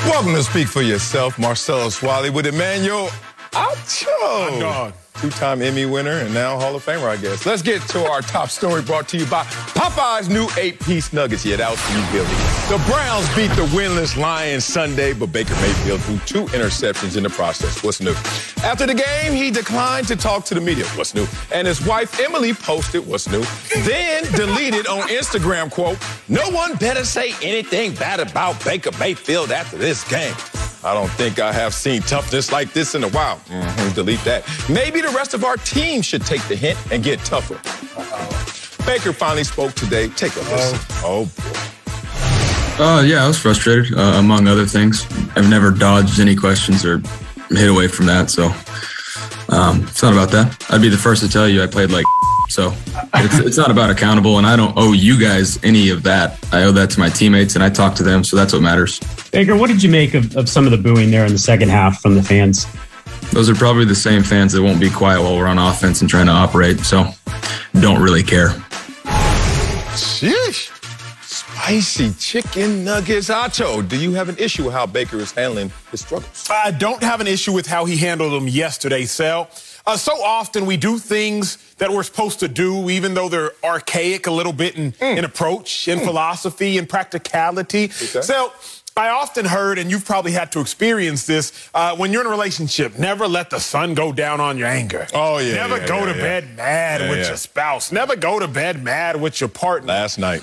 Welcome to Speak for Yourself, Marcellus Wiley with Emmanuel Acho. Dog. Two-time Emmy winner and now Hall of Famer, I guess. Let's get to our top story brought to you by Popeye's new 8-piece nuggets. Yeah, that was for you, Billy. The Browns beat the winless Lions Sunday, but Baker Mayfield threw 2 interceptions in the process. What's new? After the game, he declined to talk to the media. What's new? And his wife, Emily, posted what's new. Then deleted on Instagram, quote, "No one better say anything bad about Baker Mayfield after this game. I don't think I have seen toughness like this in a while." Delete that. Maybe the rest of our team should take the hint and get tougher. Baker finally spoke today. Take a listen. Oh, boy. Yeah, I was frustrated, among other things. I've never dodged any questions or hid away from that, so it's not about that. I'd be the first to tell you I played like so it's not about accountable, and I don't owe you guys any of that. I owe that to my teammates, and I talk to them, so that's what matters. Baker, what did you make of some of the booing there in the second half from the fans? Those are probably the same fans that won't be quiet while we're on offense and trying to operate, so don't really care. Sheesh. Spicy chicken nuggets. Acho, do you have an issue with how Baker is handling his struggles? I don't have an issue with how he handled them yesterday, Sel. So often we do things that we're supposed to do, even though they're archaic a little bit in approach, in philosophy, in practicality. Okay. So I often heard, and you've probably had to experience this, when you're in a relationship, never let the sun go down on your anger. Oh, yeah. Never go to bed mad with your spouse. Never go to bed mad with your partner. Last night.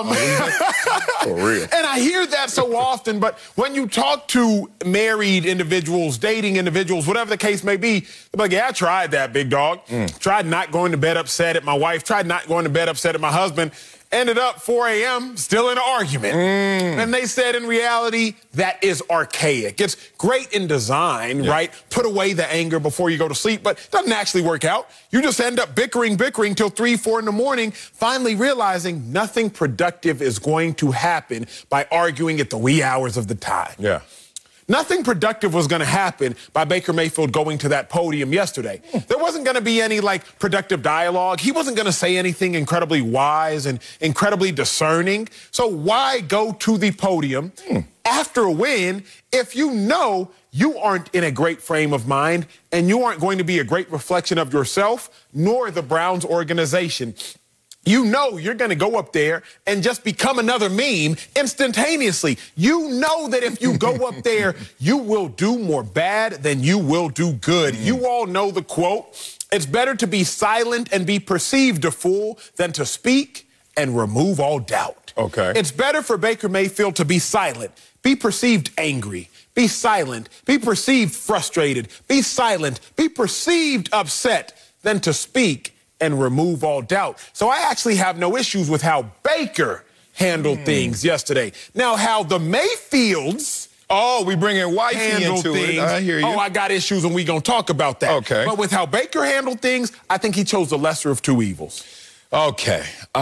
For real. And I hear that so often, but when you talk to married individuals, dating individuals, whatever the case may be, they're like, yeah, I tried that, big dog. Tried not going to bed upset at my wife, tried not going to bed upset at my husband. Ended up 4 a.m. still in an argument. And they said in reality, that is archaic. It's great in design, right? Put away the anger before you go to sleep, but it doesn't actually work out. You just end up bickering till 3, 4 in the morning, finally realizing nothing productive is going to happen by arguing at the wee hours of the time. Yeah. Nothing productive was going to happen by Baker Mayfield going to that podium yesterday. There wasn't going to be any, productive dialogue. He wasn't going to say anything incredibly wise and incredibly discerning. So why go to the podium after a win if you know you aren't in a great frame of mind and you aren't going to be a great reflection of yourself nor the Browns organization? You know you're going to go up there and just become another meme instantaneously. You know that if you go up there, you will do more bad than you will do good. You all know the quote, "It's better to be silent and be perceived a fool than to speak and remove all doubt." Okay. It's better for Baker Mayfield to be silent, be perceived angry, be silent, be perceived frustrated, be silent, be perceived upset than to speak and remove all doubt. So I actually have no issues with how Baker handled things yesterday. Now, how the Mayfields we bring in wifey handled into things, it. I hear you. I got issues, and we gonna talk about that. Okay. But with how Baker handled things, I think he chose the lesser of two evils. Okay.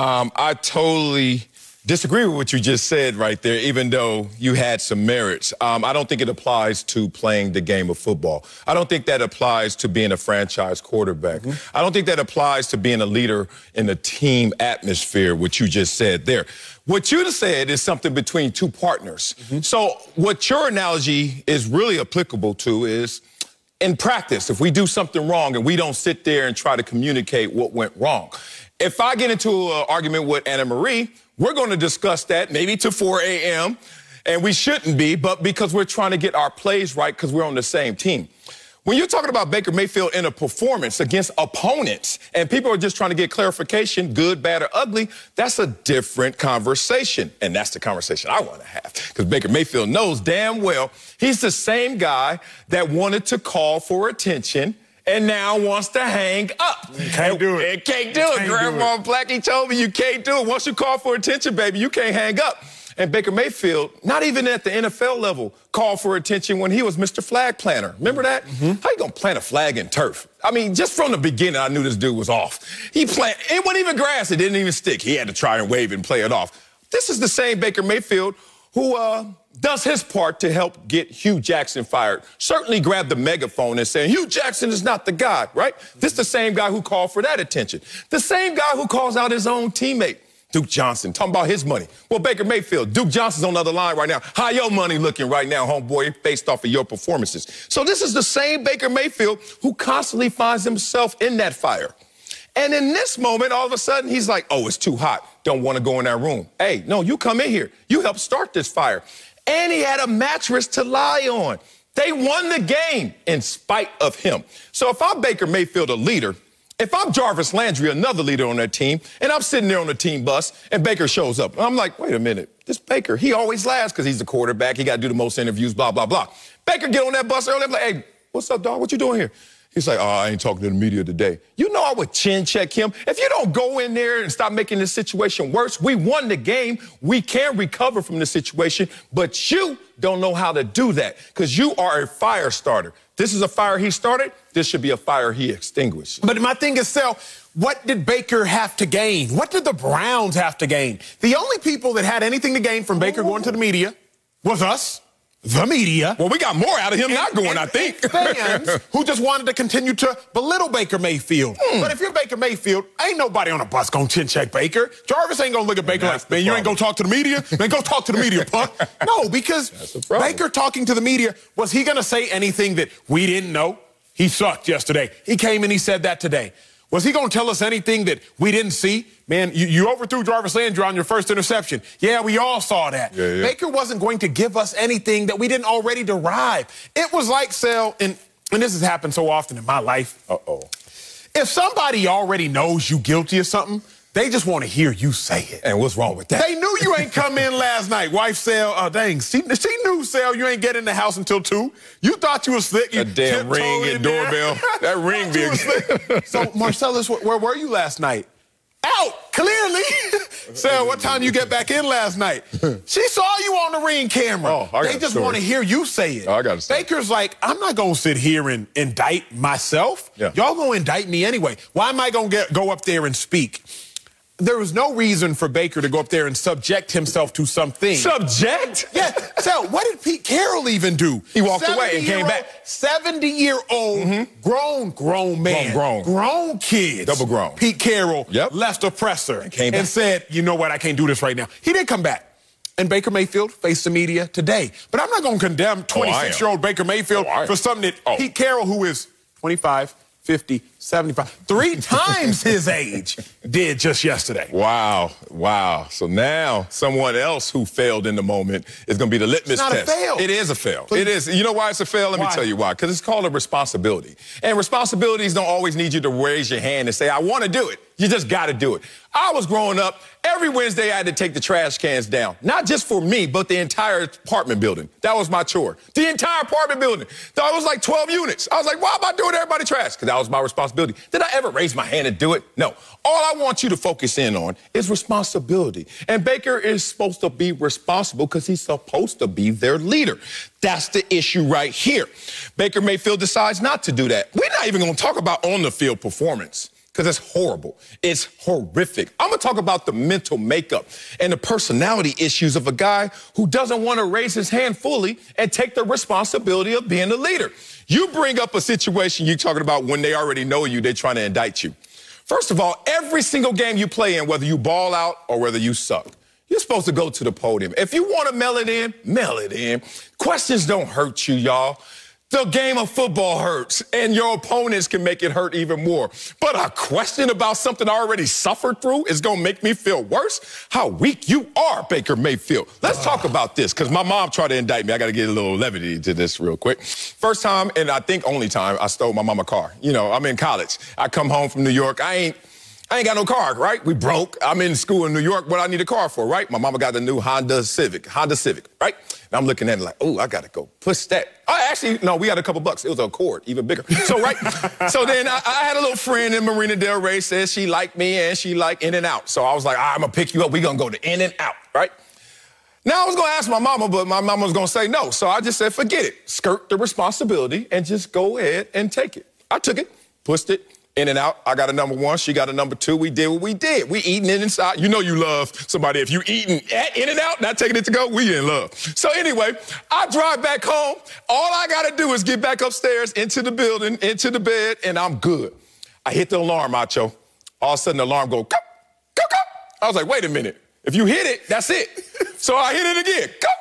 I totally disagree with what you just said right there, even though you had some merits. I don't think it applies to playing the game of football. I don't think that applies to being a franchise quarterback. I don't think that applies to being a leader in a team atmosphere, what you just said there. What you just said is something between two partners. So what your analogy is really applicable to is, in practice, if we do something wrong and we don't sit there and try to communicate what went wrong. If I get into an argument with Anna Marie, we're going to discuss that maybe to 4 a.m., and we shouldn't be, but because we're trying to get our plays right because we're on the same team. When you're talking about Baker Mayfield in a performance against opponents and people are just trying to get clarification, good, bad, or ugly, that's a different conversation. And that's the conversation I want to have because Baker Mayfield knows damn well he's the same guy that wanted to call for attention and now wants to hang up. You can't do it. It can't do it. Grandma Blackie told me you can't do it. Once you call for attention, baby, you can't hang up. And Baker Mayfield, not even at the NFL level, called for attention when he was Mr. Flag Planter. Remember that? How you gonna plant a flag in turf? I mean, just from the beginning, I knew this dude was off. It wasn't even grass. It didn't even stick. He had to try and wave and play it off. This is the same Baker Mayfield who does his part to help get Hugh Jackson fired. Certainly grabbed the megaphone and said, Hugh Jackson is not the guy, right? This is the same guy who called for that attention. The same guy who calls out his own teammate. Duke Johnson, talking about his money. Well, Baker Mayfield, Duke Johnson's on the other line right now. How your money looking right now, homeboy, based off of your performances? So this is the same Baker Mayfield who constantly finds himself in that fire. And in this moment, all of a sudden, he's like, oh, it's too hot. Don't want to go in that room. Hey, no, you come in here. You helped start this fire. And he had a mattress to lie on. They won the game in spite of him. So if I'm Baker Mayfield, a leader, if I'm Jarvis Landry, another leader on that team, and I'm sitting there on the team bus, and Baker shows up, I'm like, wait a minute, this Baker, he always laughs because he's the quarterback. He got to do the most interviews, blah, blah, blah. Baker get on that bus early. I'm like, hey, what's up, dog? What you doing here? He's like, oh, I ain't talking to the media today. You know I would chin check him. If you don't go in there and stop making this situation worse, we won the game. We can recover from the situation, but you don't know how to do that because you are a fire starter. This is a fire he started. This should be a fire he extinguished. But my thing is, Sel, what did Baker have to gain? What did the Browns have to gain? The only people that had anything to gain from Baker going to the media was us, the media. Well, we got more out of him not going, I think. Fans who just wanted to continue to belittle Baker Mayfield. But if you're Baker Mayfield, ain't nobody on a bus gonna chin check Baker. Jarvis ain't gonna look at Baker like, man, you ain't gonna talk to the media? Man, go talk to the media, punk. No, because Baker talking to the media, was he gonna say anything that we didn't know? He sucked yesterday. He came and he said that today. Was he going to tell us anything that we didn't see? Man, you overthrew Jarvis Landry on your first interception. Yeah, we all saw that. Yeah. Baker wasn't going to give us anything that we didn't already derive. It was like, Sel, and this has happened so often in my life. If somebody already knows you guilty of something, they just want to hear you say it. And what's wrong with that? They knew you ain't come in last night. Wife Sel, dang, she knew, Sel, you ain't get in the house until 2. You thought you was slick. You that damn ring and doorbell. That ring be again. So, Marcellus, where were you last night? Out, clearly. Sel, what time you get back in last night? She saw you on the Ring camera. They just want to hear you say it. I got to say. Baker's like, I'm not going to sit here and indict myself. Y'all going to indict me anyway. Why am I going to go up there and speak? There was no reason for Baker to go up there and subject himself to something. Subject? Yeah. So what did Pete Carroll even do? He walked away and came back. 70-year-old grown man. Grown kids. Double grown. Pete Carroll left the presser and said, you know what, I can't do this right now. He didn't come back. And Baker Mayfield faced the media today. But I'm not going to condemn 26-year-old Baker Mayfield for something that Pete Carroll, who is 25, 50, 75, 3 times his age, did just yesterday. Wow. So now someone else who failed in the moment is going to be the litmus test. It's not a fail. It is a fail. It is. You know why it's a fail? Let me tell you why. Because it's called a responsibility. And responsibilities don't always need you to raise your hand and say, I want to do it. You just got to do it. I was growing up, every Wednesday I had to take the trash cans down. Not just for me, but the entire apartment building. That was my chore. The entire apartment building. That was like 12 units. I was like, why am I doing everybody's trash? Because that was my responsibility. Did I ever raise my hand and do it? No. All I want you to focus in on is responsibility. And Baker is supposed to be responsible because he's supposed to be their leader. That's the issue right here. Baker Mayfield decides not to do that. We're not even going to talk about on-the-field performance, because it's horrible. It's horrific. I'm going to talk about the mental makeup and the personality issues of a guy who doesn't want to raise his hand fully and take the responsibility of being the leader. You bring up a situation you're talking about when they already know you, they're trying to indict you. First of all, every single game you play in, whether you ball out or whether you suck, you're supposed to go to the podium. If you want to mail it in, mail it in. Questions don't hurt you, y'all. The game of football hurts, and your opponents can make it hurt even more. But a question about something I already suffered through is going to make me feel worse? How weak you are, Baker Mayfield. Let's talk about this, because my mom tried to indict me. I got to get a little levity to this real quick. First time, and I think only time, I stole my mama car. You know, I'm in college. I come home from New York. I ain't got no car, right? We broke. I'm in school in New York. What I need a car for, right? My mama got the new Honda Civic, right? And I'm looking at it like, oh, I got to go push that. Actually, no, we had a couple bucks. It was an Accord, even bigger. So, right? So then I had a little friend in Marina Del Rey, said she liked me and she liked In-N-Out. So I was like, I'm going to pick you up. We're going to go to In-N-Out, right? Now I was going to ask my mama, but my mama was going to say no. So I just said, forget it. Skirt the responsibility and just go ahead and take it. I took it, pushed it. In-N-Out, I got a number 1, she got a number 2. We did what we did. We eating it inside. You know you love somebody. If you eating at In-N-Out, not taking it to go, we in love. So anyway, I drive back home. All I got to do is get back upstairs into the building, into the bed, and I'm good. I hit the alarm, Macho. All of a sudden, the alarm go, go, go, go. I was like, wait a minute. If you hit it, that's it. So I hit it again. Go.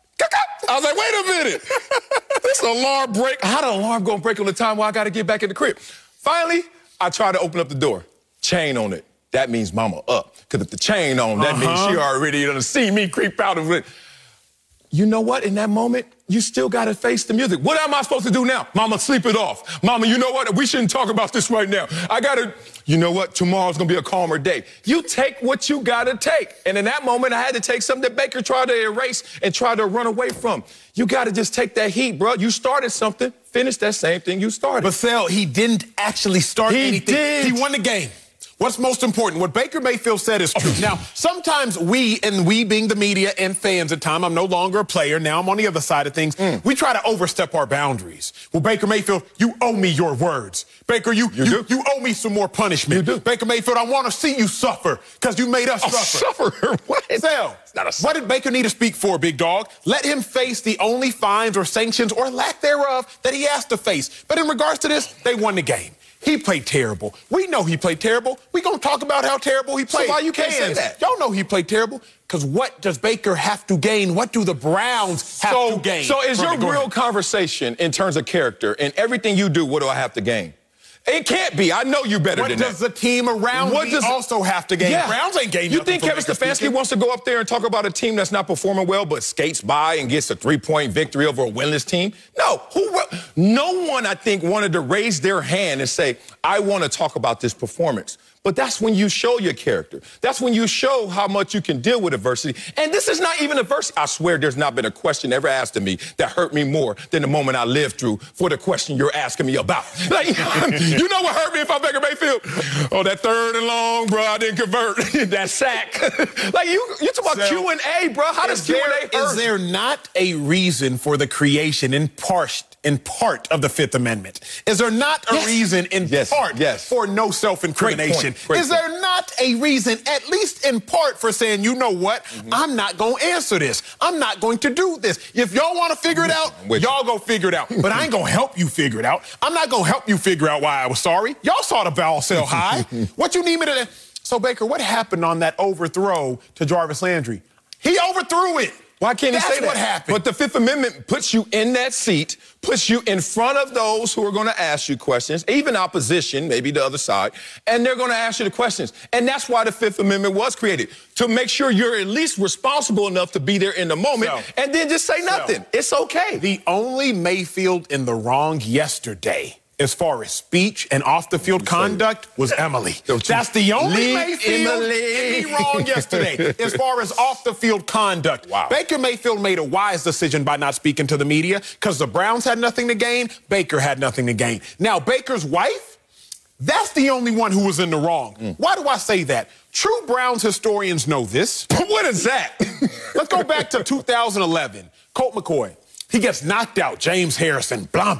I was like, wait a minute. This alarm break. How the alarm gonna break on the time where I gotta get back in the crib? Finally, I tried to open up the door. Chain on it. That means mama up. Because if the chain on, that means she already done seen me creep out of it. You know what? In that moment, you still gotta face the music. What am I supposed to do now? Mama, sleep it off. Mama, you know what? We shouldn't talk about this right now. You know what? Tomorrow's gonna be a calmer day. You take what you gotta take. And in that moment, I had to take something that Baker tried to erase and try to run away from. You gotta just take that heat, bro. You started something, finish that same thing you started. But Sal, he didn't actually start anything. Did. He won the game. What's most important? What Baker Mayfield said is true. Now, sometimes we being the media and fans at times, I'm no longer a player, now I'm on the other side of things, we try to overstep our boundaries. Well, Baker Mayfield, you owe me your words. Baker, you owe me some more punishment. You do. Baker Mayfield, I want to see you suffer because you made us suffer. Suffer? What? Sal, what did Baker need to speak for, big dog? Let him face the only fines or sanctions or lack thereof that he has to face. But in regards to this, they won the game. He played terrible. We know he played terrible. We're going to talk about how terrible he played. So why you can't say that? Y'all know he played terrible. Because what does Baker have to gain? What do the Browns have to gain? So is your real conversation in terms of character and everything you do, what do I have to gain? It can't be. I know you better than that. What does the team around me also have to gain? Yeah. Browns ain't gaining You nothing. think Kevin Stefanski wants to go up there and talk about a team that's not performing well but skates by and gets a 3-point victory over a winless team? No. No one, I think, wanted to raise their hand and say, I want to talk about this performance. But that's when you show your character. That's when you show how much you can deal with adversity. And this is not even adversity. I swear there's not been a question ever asked of me that hurt me more than the moment I lived through for the question you're asking me about. Like, you know what hurt me if I'm Baker Mayfield? Oh, that 3rd and long, bro, I didn't convert. That sack. Like, you talk about Q&A, bro. How does Q&A hurt? Is there not a reason for the creation in part of the Fifth Amendment? Is there not a reason in part for no self-incrimination? Is there not a reason, at least in part, for saying, you know what, I'm not going to answer this. I'm not going to do this. If y'all want to figure it out, y'all go figure it out. But I ain't going to help you figure it out. I'm not going to help you figure out why I was sorry. Y'all saw the ball sell high. What you need me to do? So, Baker, what happened on that overthrow to Jarvis Landry? He overthrew it. Why can't he say that? That's what happened. But the Fifth Amendment puts you in that seat, puts you in front of those who are going to ask you questions, even opposition, maybe the other side, and they're going to ask you the questions. And that's why the Fifth Amendment was created, to make sure you're at least responsible enough to be there in the moment and then just say nothing. It's okay. The only Mayfield in the wrong yesterday, as far as speech and off-the-field conduct, was Emily. That's the only Mayfield in the wrong yesterday, as far as off-the-field conduct. Wow. Baker Mayfield made a wise decision by not speaking to the media because the Browns had nothing to gain. Baker had nothing to gain. Now, Baker's wife, that's the only one who was in the wrong. Why do I say that? True Browns historians know this. What is that? Let's go back to 2011. Colt McCoy, he gets knocked out. James Harrison, blump.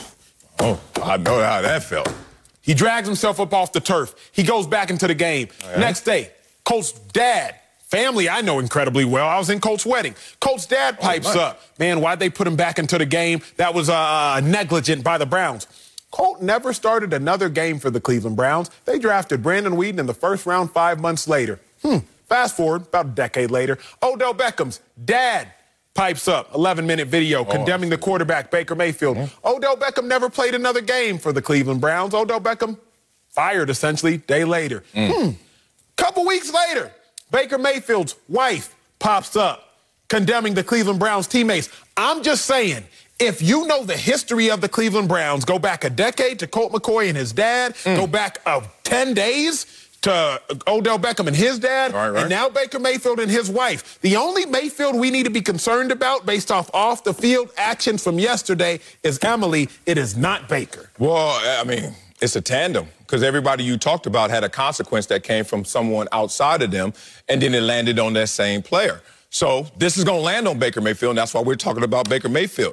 Oh, I know how that felt. He drags himself up off the turf. He goes back into the game. Next day, Colt's dad, family I know incredibly well. I was in Colt's wedding. Colt's dad pipes up. Man, why'd they put him back into the game? That was negligent by the Browns. Colt never started another game for the Cleveland Browns. They drafted Brandon Weeden in the first round 5 months later. Fast forward, about a decade later, Odell Beckham's dad pipes up, 11-minute video condemning the quarterback, Baker Mayfield. Odell Beckham never played another game for the Cleveland Browns. Odell Beckham fired, essentially, day later. Couple weeks later, Baker Mayfield's wife pops up, condemning the Cleveland Browns teammates. I'm just saying, if you know the history of the Cleveland Browns, go back a decade to Colt McCoy and his dad, go back 10 days to Odell Beckham and his dad, and now Baker Mayfield and his wife. The only Mayfield we need to be concerned about based off the field actions from yesterday is Emily. It is not Baker. Well, I mean, it's a tandem because everybody you talked about had a consequence that came from someone outside of them, and then it landed on that same player. So this is going to land on Baker Mayfield, and that's why we're talking about Baker Mayfield.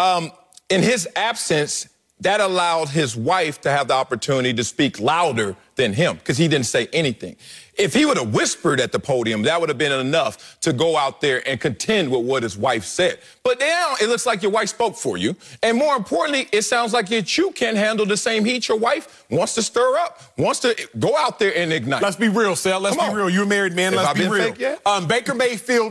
In his absence, that allowed his wife to have the opportunity to speak louder than him because he didn't say anything. If he would have whispered at the podium, that would have been enough to go out there and contend with what his wife said. But now it looks like your wife spoke for you. And more importantly, it sounds like you can't handle the same heat your wife wants to stir up, wants to go out there and ignite. Let's be real, Sal. Let's be real. You're a married man. Let's be real. Baker Mayfield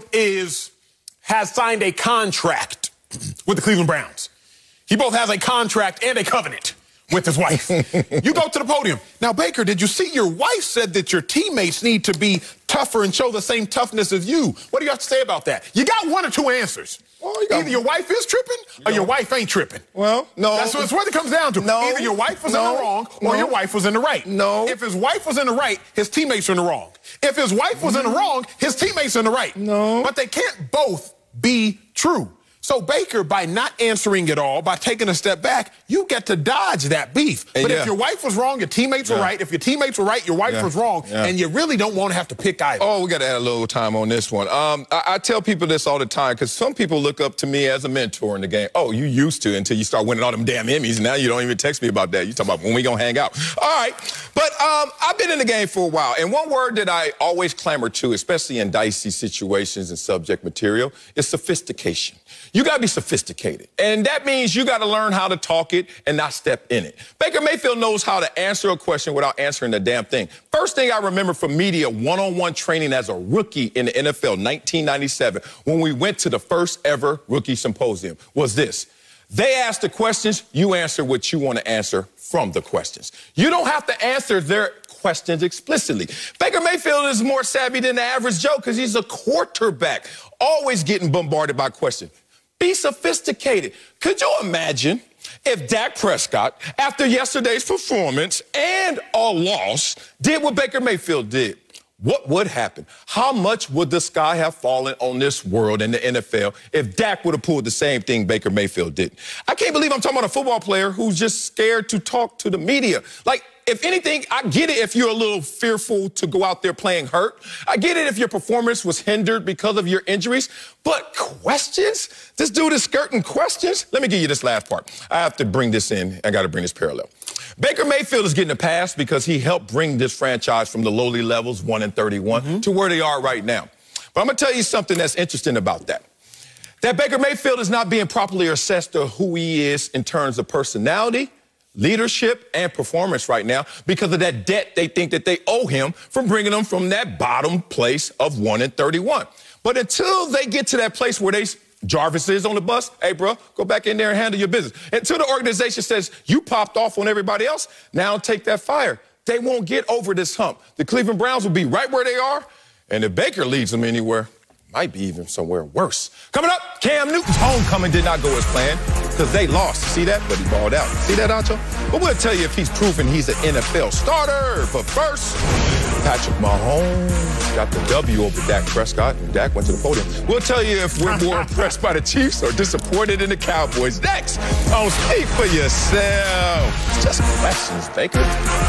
has signed a contract with the Cleveland Browns. He both has a contract and a covenant with his wife. You go to the podium. Now, Baker, did you see your wife said that your teammates need to be tougher and show the same toughness as you? What do you have to say about that? You got one or two answers. Well, either your wife is tripping or your wife ain't tripping. Well, no. That's what it comes down to. No. Either your wife was in the wrong or your wife was in the right. No. If his wife was in the right, his teammates are in the wrong. If his wife was in the wrong, his teammates are in the right. No. But they can't both be true. So, Baker, by not answering it all, by taking a step back, you get to dodge that beef. But if your wife was wrong, your teammates were right. If your teammates were right, your wife was wrong. And you really don't want to have to pick either. Oh, we got to add a little time on this one. I tell people this all the time because some people look up to me as a mentor in the game. Oh, you used to until you start winning all them damn Emmys. Now you don't even text me about that. You talk about when we going to hang out. All right. But I've been in the game for a while. And one word that I always clamor to, especially in dicey situations and subject material, is sophistication. You got to be sophisticated. And that means you got to learn how to talk it and not step in it. Baker Mayfield knows how to answer a question without answering the damn thing. First thing I remember from media one-on-one training as a rookie in the NFL, 1997, when we went to the first ever rookie symposium, was this. They ask the questions, you answer what you want to answer from the questions. You don't have to answer their questions explicitly. Baker Mayfield is more savvy than the average Joe because he's a quarterback, always getting bombarded by questions. Be sophisticated. Could you imagine if Dak Prescott, after yesterday's performance and a loss, did what Baker Mayfield did? What would happen? How much would the sky have fallen on this world and the NFL if Dak would have pulled the same thing Baker Mayfield did? I can't believe I'm talking about a football player who's just scared to talk to the media. Like, if anything, I get it if you're a little fearful to go out there playing hurt. I get it if your performance was hindered because of your injuries. But questions? This dude is skirting questions? Let me give you this last part. I have to bring this in. I got to bring this parallel. Baker Mayfield is getting a pass because he helped bring this franchise from the lowly levels, 1-31, to where they are right now. But I'm going to tell you something that's interesting about that. That Baker Mayfield is not being properly assessed to who he is in terms of personality, leadership, and performance right now because of that debt they think that they owe him from bringing them from that bottom place of 1-31. But until they get to that place where Jarvis is on the bus, hey, bro, go back in there and handle your business. Until the organization says, you popped off on everybody else, now take that fire. They won't get over this hump. The Cleveland Browns will be right where they are, and if Baker leads them anywhere, might be even somewhere worse. Coming up, Cam Newton's homecoming did not go as planned because they lost. See that? But he balled out. See that, Ancho? But we'll tell you if he's proven he's an NFL starter. But first, Patrick Mahomes got the W over Dak Prescott, and Dak went to the podium. We'll tell you if we're more impressed by the Chiefs or disappointed in the Cowboys. Next, on Speak for Yourself. It's just questions, Baker.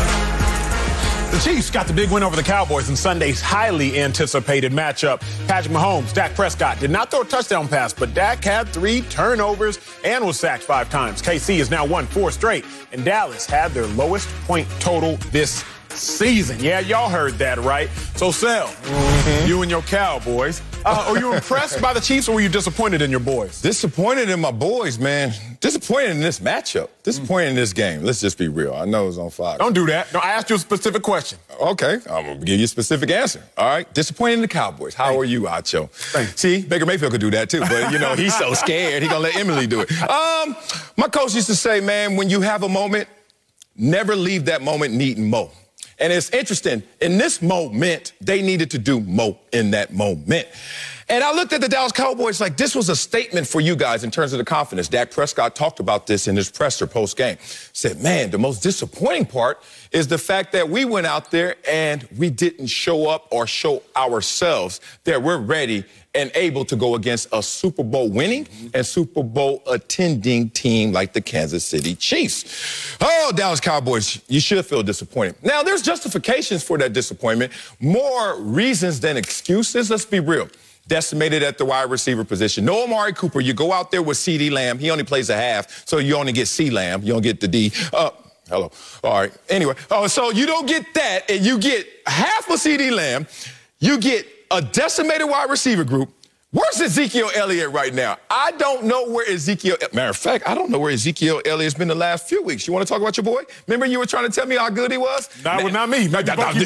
The Chiefs got the big win over the Cowboys in Sunday's highly anticipated matchup. Patrick Mahomes, Dak Prescott did not throw a touchdown pass, but Dak had 3 turnovers and was sacked 5 times. KC has now won 4 straight, and Dallas had their lowest point total this season. Yeah, y'all heard that right. So, Sal, you and your Cowboys, are you impressed by the Chiefs or were you disappointed in your boys? Disappointed in my boys, man. Disappointed in this matchup. Disappointed in this game. Let's just be real. I know it's on fire. Don't do that. No, I asked you a specific question. Okay, I'm going to give you a specific answer. All right, disappointed in the Cowboys. How are you, Acho? See, Baker Mayfield could do that too, but, you know, he's so scared, he's going to let Emily do it. My coach used to say, man, when you have a moment, never leave that moment needing more. And it's interesting, in this moment, they needed to do more in that moment. And I looked at the Dallas Cowboys like this was a statement for you guys in terms of the confidence. Dak Prescott talked about this in his presser post-game. Said, man, the most disappointing part is the fact that we went out there and we didn't show up or show ourselves that we're ready and able to go against a Super Bowl winning and Super Bowl attending team like the Kansas City Chiefs. Oh, Dallas Cowboys, you should feel disappointed. Now, there's justifications for that disappointment, more reasons than excuses. Let's be real. Decimated at the wide receiver position. No Amari Cooper. You go out there with CeeDee Lamb. He only plays a half, so you only get C Lamb. You don't get the D. Hello. All right. Anyway, so you don't get that, and you get half a CeeDee Lamb. You get a decimated wide receiver group. Where's Ezekiel Elliott right now? I don't know where Ezekiel... Matter of fact, I don't know where Ezekiel Elliott's been the last few weeks. You want to talk about your boy? Remember you were trying to tell me how good he was? That was not me.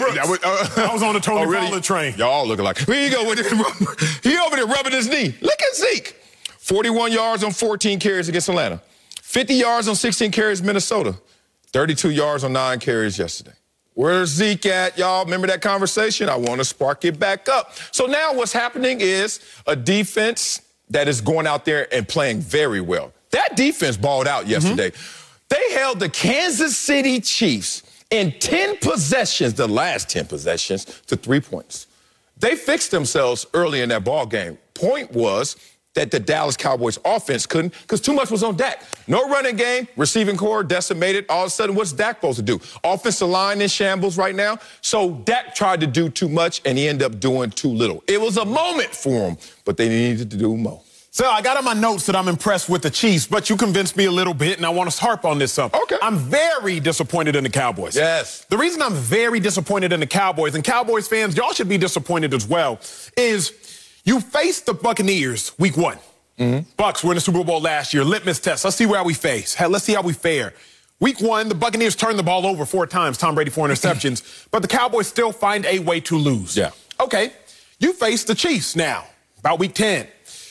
I was on the Tony Fowler train. Y'all looking like... Here you go. He over there rubbing his knee. Look at Zeke. 41 yards on 14 carries against Atlanta. 50 yards on 16 carries Minnesota. 32 yards on 9 carries yesterday. Where's Zeke at, y'all? Remember that conversation? I want to spark it back up. So now what's happening is a defense that is going out there and playing very well. That defense balled out yesterday. They held the Kansas City Chiefs in 10 possessions, the last 10 possessions, to 3 points. They fixed themselves early in that ball game. Point was that the Dallas Cowboys offense couldn't because too much was on Dak. No running game, receiving core decimated. All of a sudden, what's Dak supposed to do? Offensive line in shambles right now. So Dak tried to do too much, and he ended up doing too little. It was a moment for him, but they needed to do more. So I got on my notes that I'm impressed with the Chiefs, but you convinced me a little bit, and I want to harp on this some. Okay. I'm very disappointed in the Cowboys. Yes. The reason I'm very disappointed in the Cowboys, and Cowboys fans, y'all should be disappointed as well, is you faced the Buccaneers week 1. Bucs were in the Super Bowl last year. Litmus test. Let's see where we face. Let's see how we fare. Week 1, the Buccaneers turned the ball over 4 times. Tom Brady 4 interceptions. But the Cowboys still find a way to lose. Yeah. Okay. You face the Chiefs now, about week 10.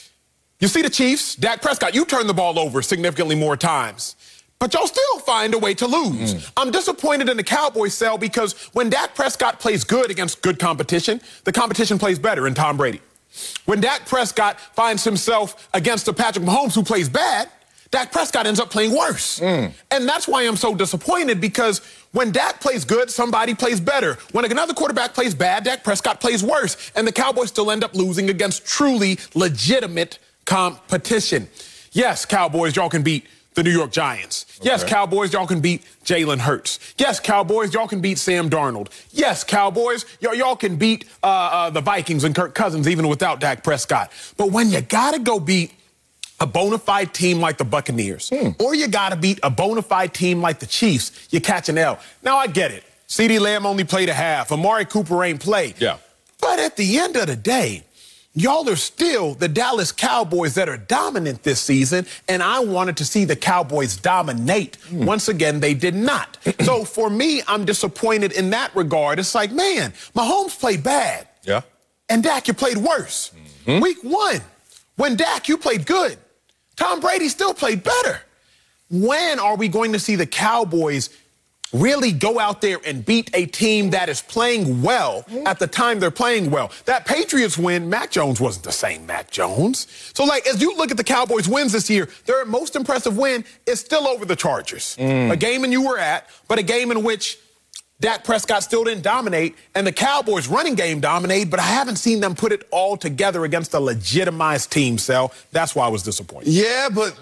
You see the Chiefs, Dak Prescott, you turn the ball over significantly more times. But y'all still find a way to lose. I'm disappointed in the Cowboys, Sal, because when Dak Prescott plays good against good competition, the competition plays better in Tom Brady. When Dak Prescott finds himself against a Patrick Mahomes who plays bad, Dak Prescott ends up playing worse. And that's why I'm so disappointed, because when Dak plays good, somebody plays better. When another quarterback plays bad, Dak Prescott plays worse. And the Cowboys still end up losing against truly legitimate competition. Yes, Cowboys, y'all can beat the New York Giants. Okay. Yes, Cowboys, y'all can beat Jalen Hurts. Yes, Cowboys, y'all can beat Sam Darnold. Yes, Cowboys, y'all can beat the Vikings and Kirk Cousins even without Dak Prescott. But when you got to go beat a bona fide team like the Buccaneers, or you got to beat a bona fide team like the Chiefs, you catch an L. Now, I get it. CeeDee Lamb only played a half. Amari Cooper ain't played. Yeah. But at the end of the day, y'all are still the Dallas Cowboys that are dominant this season, and I wanted to see the Cowboys dominate. Once again, they did not. So for me, I'm disappointed in that regard. It's like, man, Mahomes played bad. Yeah. And Dak, you played worse. Week 1, when Dak, you played good. Tom Brady still played better. When are we going to see the Cowboys really go out there and beat a team that is playing well at the time they're playing well? That Patriots win, Mac Jones wasn't the same Mac Jones. So, like, as you look at the Cowboys' wins this year, their most impressive win is still over the Chargers. A game in you were at, but a game in which Dak Prescott still didn't dominate, and the Cowboys' running game dominated, but I haven't seen them put it all together against a legitimized team, Sal. That's why I was disappointed. Yeah, but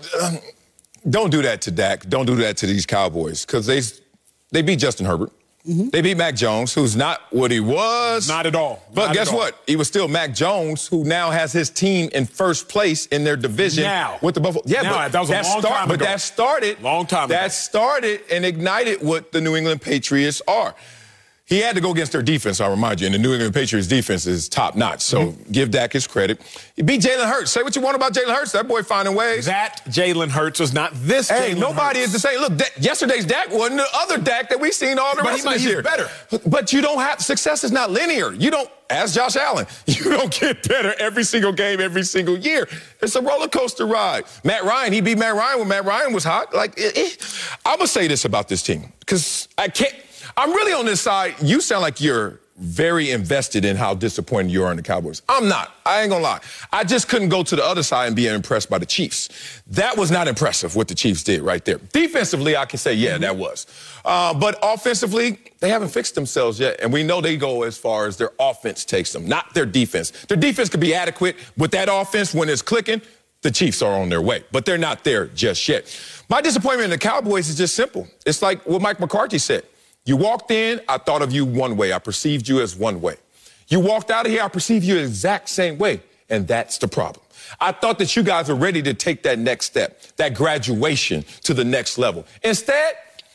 don't do that to Dak. Don't do that to these Cowboys, because they beat Justin Herbert. They beat Mac Jones, who's not what he was. Not at all. But guess what? He was still Mac Jones, who now has his team in first place in their division with the Buffalo. Yeah, but that was a long time ago. But that started. Long time ago. That started and ignited what the New England Patriots are. He had to go against their defense, I'll remind you, and the New England Patriots defense is top-notch, so give Dak his credit. He beat Jalen Hurts. Say what you want about Jalen Hurts. That boy finding ways. That Jalen Hurts was not this Jalen Hurts. Nobody is the same. Look, yesterday's Dak wasn't the other Dak that we've seen all the rest of this year. Better. But you don't have – success is not linear. You don't – ask Josh Allen. You don't get better every single game, every single year. It's a roller coaster ride. Matt Ryan, he beat Matt Ryan when Matt Ryan was hot. Like, I'm going to say this about this team, because I'm really on this side. You sound like you're very invested in how disappointed you are in the Cowboys. I'm not. I ain't gonna lie. I just couldn't go to the other side and be impressed by the Chiefs. That was not impressive what the Chiefs did right there. Defensively, I can say, yeah, that was. But offensively, they haven't fixed themselves yet, and we know they go as far as their offense takes them, not their defense. Their defense could be adequate. With that offense, when it's clicking, the Chiefs are on their way, but they're not there just yet. My disappointment in the Cowboys is just simple. It's like what Mike McCarthy said. You walked in, I thought of you one way. I perceived you as one way. You walked out of here, I perceived you the exact same way. And that's the problem. I thought that you guys were ready to take that next step, that graduation to the next level. Instead,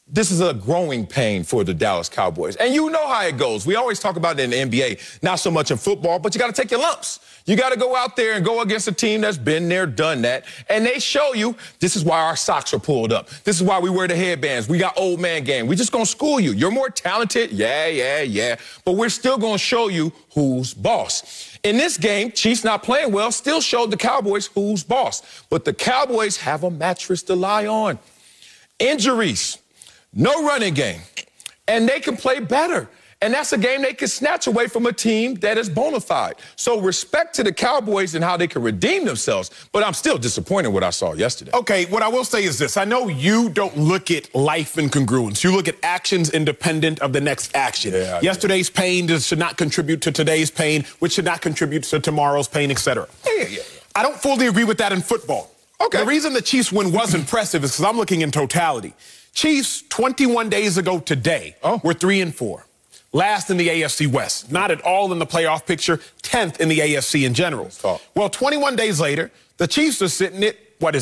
this is a growing pain for the Dallas Cowboys. And you know how it goes. We always talk about it in the NBA, not so much in football, but you got to take your lumps. You got to go out there and go against a team that's been there, done that. And they show you this is why our socks are pulled up. This is why we wear the headbands. We got old man game. We're just going to school you. You're more talented. Yeah. But we're still going to show you who's boss. In this game, Chiefs not playing well still showed the Cowboys who's boss. But the Cowboys have a mattress to lie on. Injuries, no running game, and they can play better. And that's a game they can snatch away from a team that is bona fide. So respect to the Cowboys and how they can redeem themselves, but I'm still disappointed with what I saw yesterday. Okay, what I will say is this. I know you don't look at life in congruence. You look at actions independent of the next action. Yeah, yesterday's pain should not contribute to today's pain, which should not contribute to tomorrow's pain, etc. Yeah. I don't fully agree with that in football. Okay. The reason the Chiefs win was impressive is because I'm looking in totality. Chiefs, 21 days ago today, were 3-4. Last in the AFC West. Not at all in the playoff picture. 10th in the AFC in general. Well, 21 days later, the Chiefs are sitting at,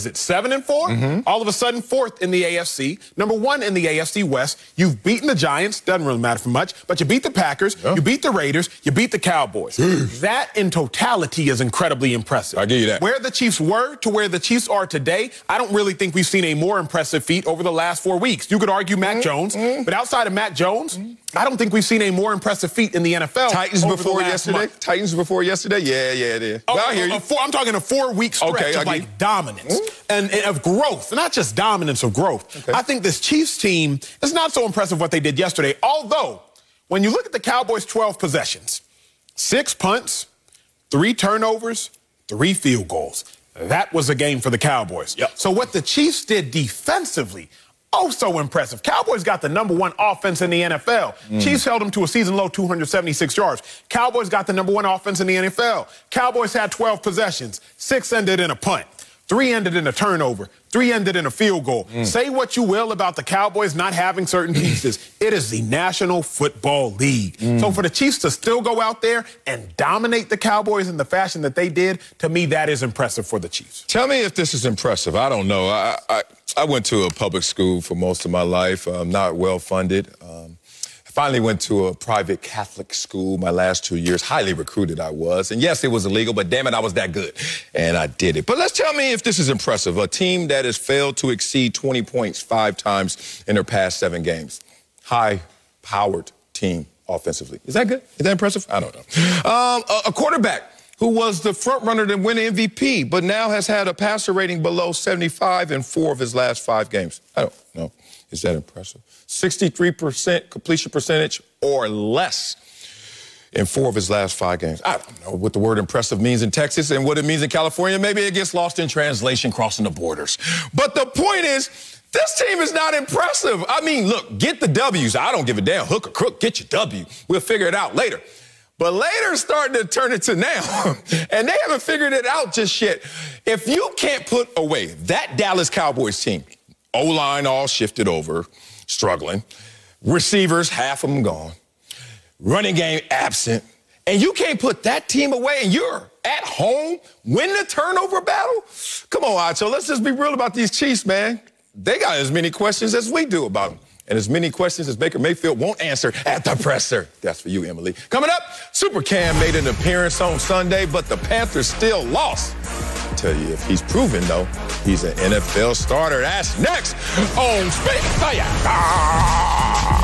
7-4? All of a sudden, 4th in the AFC. Number 1 in the AFC West. You've beaten the Giants. Doesn't really matter for much. But you beat the Packers. You beat the Raiders. You beat the Cowboys. That in totality is incredibly impressive. I'll give you that. Where the Chiefs were to where the Chiefs are today, I don't really think we've seen a more impressive feat over the last 4 weeks. You could argue Mac Jones, but outside of Mac Jones, I don't think we've seen a more impressive feat in the NFL. Titans before yesterday? Month. Titans before yesterday? Yeah, it is. Well, I hear you. I'm talking a 4-week stretch of dominance and of growth, not just dominance of growth. Okay. I think this Chiefs team is not so impressive what they did yesterday, although when you look at the Cowboys' 12 possessions, 6 punts, 3 turnovers, 3 field goals. That was a game for the Cowboys. So what the Chiefs did defensively, so impressive. Cowboys got the number 1 offense in the NFL. Chiefs held them to a season-low 276 yards. Cowboys got the number 1 offense in the NFL. Cowboys had 12 possessions. 6 ended in a punt. 3 ended in a turnover. 3 ended in a field goal. Say what you will about the Cowboys not having certain pieces. It is the National Football League. So for the Chiefs to still go out there and dominate the Cowboys in the fashion that they did, to me, that is impressive for the Chiefs. Tell me if this is impressive. I don't know. I went to a public school for most of my life. I'm not well-funded. I finally went to a private Catholic school my last 2 years. Highly recruited I was. And yes, it was illegal, but damn it, I was that good. And I did it. But let's tell me if this is impressive. A team that has failed to exceed 20 points 5 times in their past 7 games. High-powered team offensively. Is that good? Is that impressive? I don't know. A quarterback who was the front runner to win MVP, but now has had a passer rating below 75 in 4 of his last 5 games. I don't know. Is that impressive? 63% completion percentage or less in 4 of his last 5 games. I don't know what the word impressive means in Texas and what it means in California. Maybe it gets lost in translation crossing the borders. But the point is, this team is not impressive. I mean, look, get the W's. I don't give a damn. Hook or crook, get your W. We'll figure it out later. But later is starting to turn into now, and they haven't figured it out just yet. If you can't put away that Dallas Cowboys team, O-line all shifted over, struggling, receivers, half of them gone, running game absent, and you can't put that team away and you're at home, win the turnover battle? Come on, Acho, let's just be real about these Chiefs, man. They got as many questions as we do about them. And as many questions as Baker Mayfield won't answer at the presser. That's for you, Emily. Coming up, Super Cam made an appearance on Sunday, but the Panthers still lost. I'll tell you, if he's proven, though, he's an NFL starter. That's next on Spit Fire.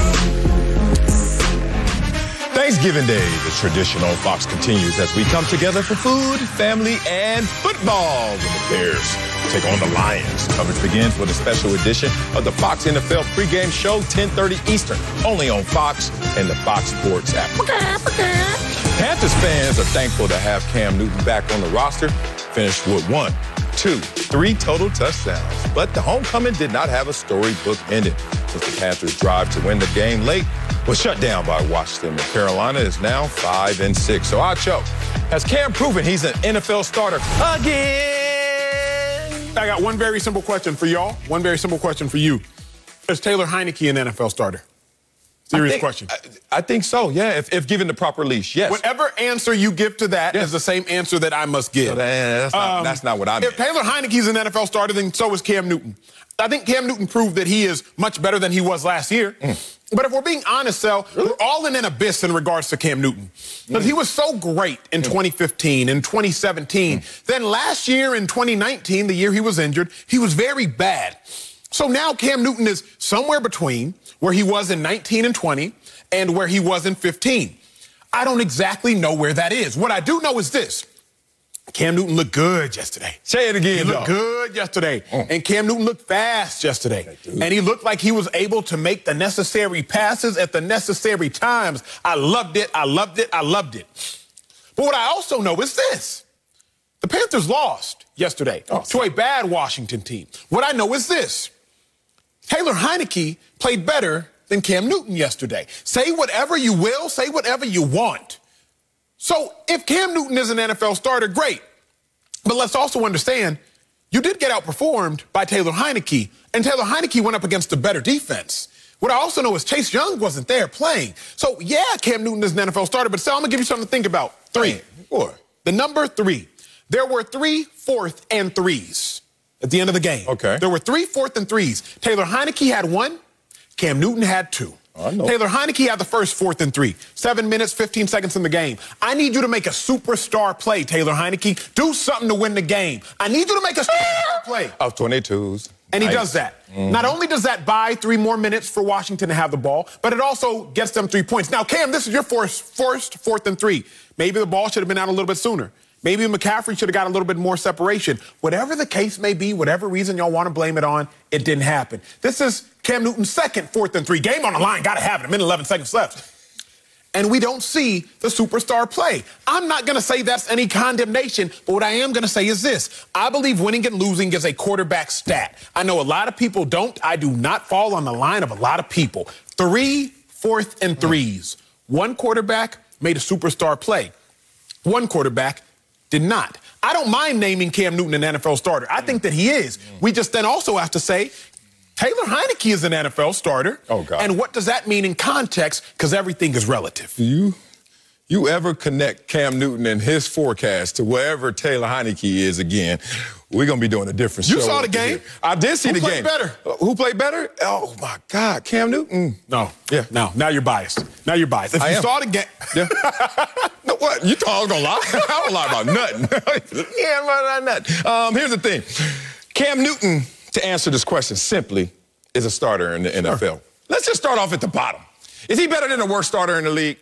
Thanksgiving Day, the tradition on Fox continues as we come together for food, family, and football when the Bears take on the Lions. Coverage begins with a special edition of the Fox NFL pregame show, 10:30 Eastern, only on Fox and the Fox Sports app. Panthers fans are thankful to have Cam Newton back on the roster. Finished with 1, 2, 3 total touchdowns. But the homecoming did not have a storybook ending, since the Panthers' drive to win the game late was shut down by Washington. And Carolina is now 5-6. So, Acho, has Cam proven he's an NFL starter again? I got one very simple question for y'all. One very simple question for you. Is Taylor Heineke an NFL starter? Serious question. I think so, yeah, if given the proper leash, yes. Whatever answer you give to that is the same answer that I must give. So that's not what I meant. If Taylor Heineke's an NFL starter, then so is Cam Newton. I think Cam Newton proved that he is much better than he was last year. But if we're being honest, Sal, we're all in an abyss in regards to Cam Newton. Because he was so great in 2015 and 2017. Then last year in 2019, the year he was injured, he was very bad. So now Cam Newton is somewhere between where he was in 19 and 20 and where he was in 15. I don't exactly know where that is. What I do know is this. Cam Newton looked good yesterday. Say it again, He looked good yesterday. And Cam Newton looked fast yesterday. And he looked like he was able to make the necessary passes at the necessary times. I loved it. I loved it. I loved it. But what I also know is this. The Panthers lost yesterday to a bad Washington team. What I know is this. Taylor Heineke played better than Cam Newton yesterday. Say whatever you will. Say whatever you want. So if Cam Newton is an NFL starter, great. But let's also understand, you did get outperformed by Taylor Heineke, and Taylor Heineke went up against a better defense. What I also know is Chase Young wasn't there playing. So, yeah, Cam Newton is an NFL starter, but Sal, I'm going to give you something to think about. 3. 4. The number 3. There were 3 4th and 3s at the end of the game. Okay. There were 3 4th and 3s. Taylor Heineke had 1. Cam Newton had 2. Taylor Heineke had the first 4th and 3. 7 minutes, 15 seconds in the game. I need you to make a superstar play, Taylor Heineke. Do something to win the game. I need you to make a superstar play. Of 22s. And he does that. Not only does that buy 3 more minutes for Washington to have the ball, but it also gets them 3 points. Now, Cam, this is your first 4th and 3. Maybe the ball should have been out a little bit sooner. Maybe McCaffrey should have got a little bit more separation. Whatever the case may be, whatever reason y'all want to blame it on, it didn't happen. This is Cam Newton's second 4th and 3. Game on the line, got to have it. A minute, 11 seconds left. And we don't see the superstar play. I'm not going to say that's any condemnation, but what I am going to say is this. I believe winning and losing is a quarterback stat. I know a lot of people don't. I do not fall on the line of a lot of people. 3 4th and 3s. One quarterback made a superstar play. One quarterback did not. I don't mind naming Cam Newton an NFL starter. I think that he is. We just then also have to say Taylor Heineke is an NFL starter. Oh, God. And what does that mean in context? Because everything is relative. Do you ever connect Cam Newton and his forecast to wherever Taylor Heineke is again? We're going to be doing a different show. You saw the game? I did see the game. Who played better? Who played better? Oh, my God, Cam Newton. No. Yeah. No, now you're biased. Now you're biased. If you saw the game. Yeah. No, what? You thought I was going to lie? I don't lie about nothing. Yeah, about nothing. Here's the thing. Cam Newton, to answer this question simply, is a starter in the NFL. Sure. Let's just start off at the bottom. Is he better than the worst starter in the league?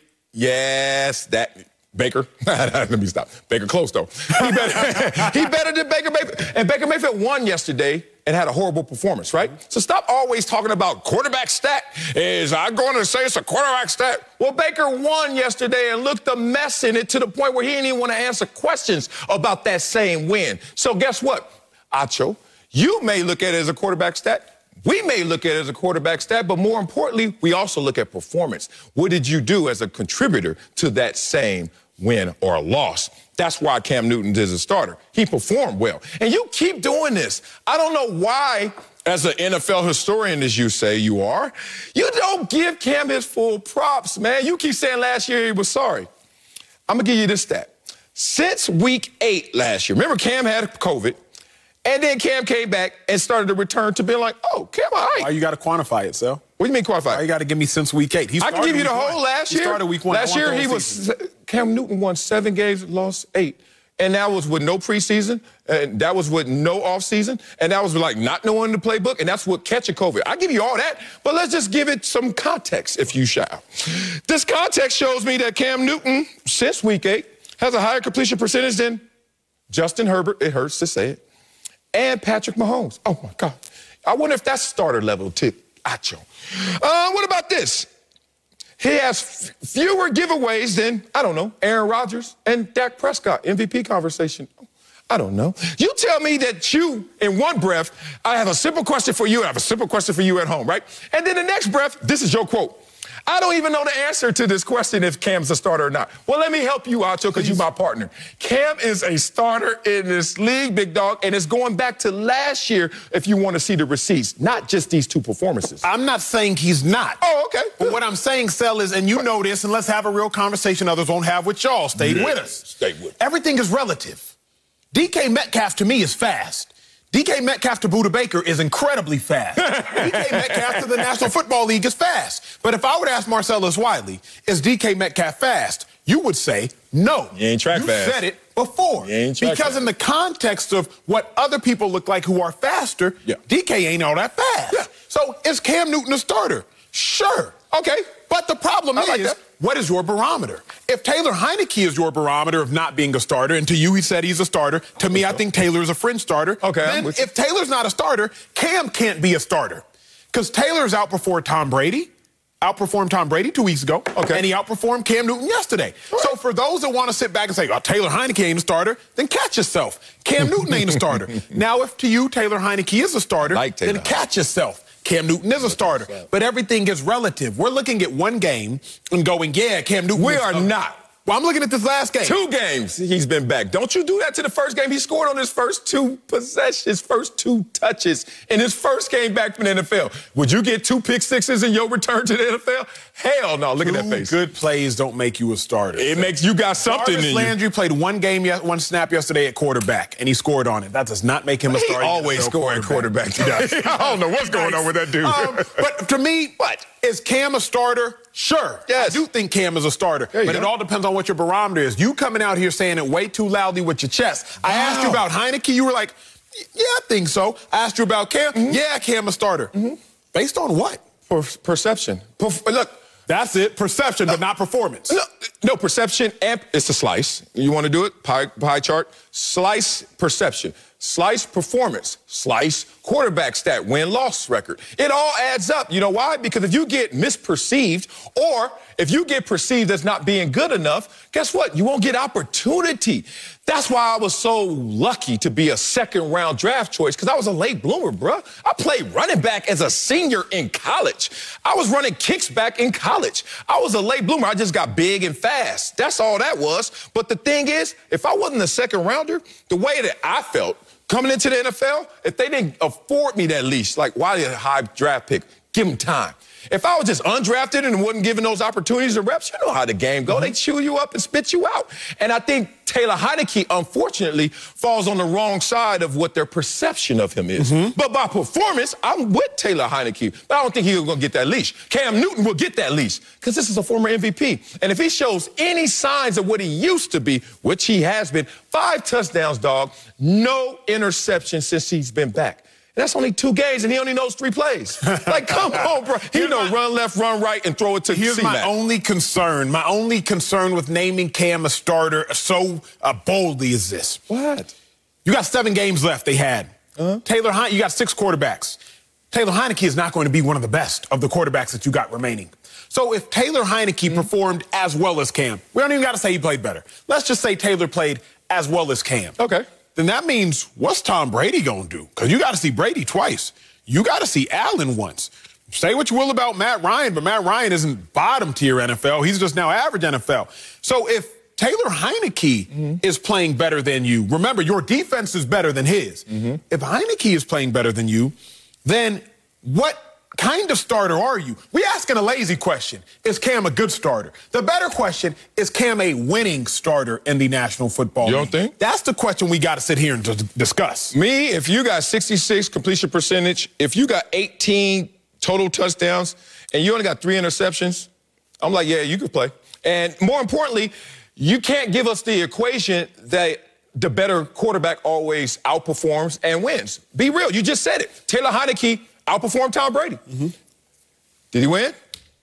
Yes, that Baker. Let me stop. Baker close, though. He better than Baker Mayfield. And Baker Mayfield won yesterday and had a horrible performance, right? So stop always talking about quarterback stat. Is I going to say it's a quarterback stat? Well, Baker won yesterday and looked a mess in it to the point where he didn't even want to answer questions about that same win. So guess what, Acho? You may look at it as a quarterback stat. We may look at it as a quarterback stat, but more importantly, we also look at performance. What did you do as a contributor to that same win or loss? That's why Cam Newton is a starter. He performed well. And you keep doing this. I don't know why, as an NFL historian, as you say you are, you don't give Cam his full props, man. You keep saying last year he was sorry. I'm going to give you this stat. Since week 8 last year, remember Cam had COVID, and then Cam came back and started to return to being like, oh, Cam, all right. Why you got to quantify it, Sal? What do you mean quantify it? Why you got to give me since week 8? I can give you the whole last year. He started week 1. Last year, Cam Newton won 7 games, lost 8. And that was with no preseason, and that was with no offseason, and that was like not knowing the playbook, and that's what catching COVID. I give you all that, but let's just give it some context, if you shall. This context shows me that Cam Newton, since week 8, has a higher completion percentage than Justin Herbert, it hurts to say it, and Patrick Mahomes. Oh, my God. I wonder if that's starter level tip. Acho. What about this? He has fewer giveaways than, I don't know, Aaron Rodgers and Dak Prescott, MVP conversation. I don't know. You tell me that you, in one breath, I have a simple question for you, I have a simple question for you at home, right? And then the next breath, this is your quote. I don't even know the answer to this question if Cam's a starter or not. Well, let me help you, Acho, because you're my partner. Cam is a starter in this league, big dog, and it's going back to last year if you want to see the receipts, not just these 2 performances. I'm not saying he's not. Oh, okay. But what I'm saying, Sel, is, and you know this, and let's have a real conversation others won't have with y'all. Stay with us. Stay with us. Everything is relative. DK Metcalf, to me, is fast. DK Metcalf to Budda Baker is incredibly fast. DK Metcalf to the National Football League is fast. But if I would ask Marcellus Wiley, is DK Metcalf fast? You would say no. You ain't track fast. You said it before. You ain't track because fast. in the context of what other people look like who are faster, DK ain't all that fast. Yeah. So is Cam Newton a starter? Sure. Okay. But the problem is, what is your barometer? If Taylor Heineke is your barometer of not being a starter, and to you he said he's a starter, to me I think Taylor's a fringe starter. Okay. Then if Taylor's not a starter, Cam can't be a starter. Because Taylor's outperformed Tom Brady 2 weeks ago, and he outperformed Cam Newton yesterday. Right. So for those that want to sit back and say, oh, Taylor Heineke ain't a starter, then catch yourself. Cam Newton ain't a starter. Now, if to you Taylor Heineke is a starter, then catch yourself. Cam Newton is a starter. But everything is relative. We're looking at one game and going, yeah, Cam Newton. We are not. Well, I'm looking at this last game. 2 games he's been back. Don't you do that to the first game. He scored on his first 2 possessions, first 2 touches in his first game back from the NFL. Would you get 2 pick sixes in your return to the NFL? Hell no. Look at that face. 2 good plays don't make you a starter. It makes you got something in you. Landry played one snap yesterday at quarterback, and he scored on it. That does not make him a starter. He always scoring quarterback. He does. I don't know what's going on with that dude. But to me, is Cam a starter? Sure. Yes. I do think Cam is a starter. But it all depends on what your barometer is. You coming out here saying it way too loudly with your chest. I asked you about Heineke. You were like, yeah, I think so. I asked you about Cam. Yeah, Cam a starter. Based on what? Perception. Look. That's it. Perception, but not performance. No, perception. It's a slice. You want to do it? Pie chart. Slice perception. Slice performance. Slice quarterback stat. Win-loss record. It all adds up. You know why? Because if you get misperceived or if you get perceived as not being good enough, guess what? You won't get opportunity. That's why I was so lucky to be a second-round draft choice, because I was a late bloomer, bro. I played running back as a senior in college. I was running kicks back in college. I was a late bloomer. I just got big and fast. That's all that was. But the thing is, if I wasn't a second-rounder, the way that I felt coming into the NFL, if they didn't afford me that leash, like, why a high draft pick? Give them time. If I was just undrafted and wasn't given those opportunities and reps, you know how the game goes. They chew you up and spit you out. And I think Taylor Heineke, unfortunately, falls on the wrong side of what their perception of him is. But by performance, I'm with Taylor Heineke. But I don't think he's going to get that leash. Cam Newton will get that leash because this is a former MVP. And if he shows any signs of what he used to be, which he has been, 5 touchdowns, dog, no interception since he's been back. And that's only 2 games, and he only knows 3 plays. Like, come on, bro. He know run left, run right, and throw it to Here's my only concern. My only concern with naming Cam a starter so boldly is this. What? You got 7 games left they had. Taylor Heineke, you got 6 quarterbacks. Taylor Heineke is not going to be one of the best of the quarterbacks that you got remaining. So if Taylor Heineke performed as well as Cam, we don't even got to say he played better. Let's just say Taylor played as well as Cam. Okay. Then that means what's Tom Brady going to do? Because you got to see Brady twice. You got to see Allen once. Say what you will about Matt Ryan, but Matt Ryan isn't bottom tier NFL. He's just now average NFL. So if Taylor Heineke is playing better than you, remember, your defense is better than his. If Heineke is playing better than you, then what kind of starter are you? We asking a lazy question. Is Cam a good starter? The better question, is Cam a winning starter in the National Football League? You don't think? That's the question we got to sit here and discuss. Me, if you got 66 completion percentage, if you got 18 total touchdowns, and you only got 3 interceptions, I'm like, yeah, you could play. And more importantly, you can't give us the equation that the better quarterback always outperforms and wins. Be real. You just said it. Taylor Heineke outperformed Tom Brady. Did he win?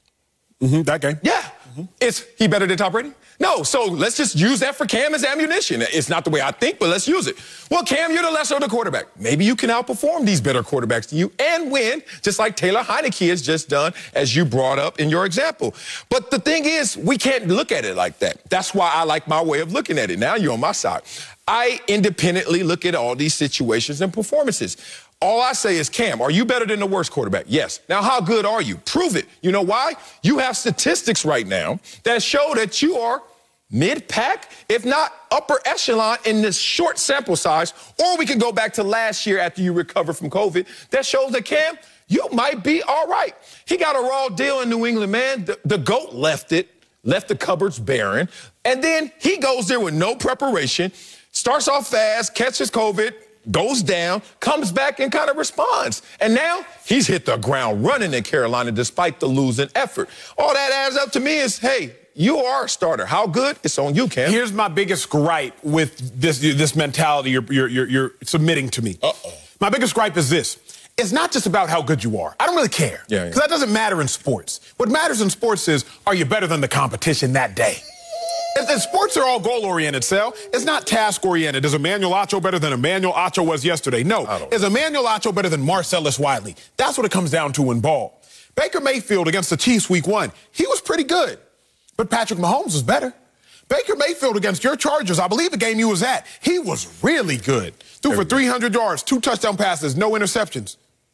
That game. Yeah. Is he better than Tom Brady? No. So let's just use that for Cam as ammunition. It's not the way I think, but let's use it. Well, Cam, you're the lesser of the quarterback. Maybe you can outperform these better quarterbacks to you and win, just like Taylor Heineke has just done, as you brought up in your example. But the thing is, we can't look at it like that. That's why I like my way of looking at it. Now you're on my side. I independently look at all these situations and performances. All I say is, Cam, are you better than the worst quarterback? Yes. Now, how good are you? Prove it. You know why? You have statistics right now that show that you are mid-pack, if not upper echelon in this short sample size. Or we could go back to last year after you recovered from COVID. That shows that, Cam, you might be all right. He got a raw deal in New England, man. The GOAT left the cupboards barren. And then he goes there with no preparation, starts off fast, catches COVID, goes down, comes back, and kind of responds. And now he's hit the ground running in Carolina despite the losing effort. All that adds up to me is, hey, you are a starter. How good? It's on you, Cam. Here's my biggest gripe with this mentality you're submitting to me. My biggest gripe is this. It's not just about how good you are. I don't really care. Because that doesn't matter in sports. What matters in sports is, are you better than the competition that day? And sports are all goal-oriented, Sal. It's not task-oriented. Is Emmanuel Acho better than Emmanuel Acho was yesterday? No. Is Emmanuel Acho better than Marcellus Wiley? That's what it comes down to in ball. Baker Mayfield against the Chiefs week 1, he was pretty good. But Patrick Mahomes was better. Baker Mayfield against your Chargers, I believe the game you was at, he was really good. Threw for 300 yards, 2 touchdown passes, no interceptions.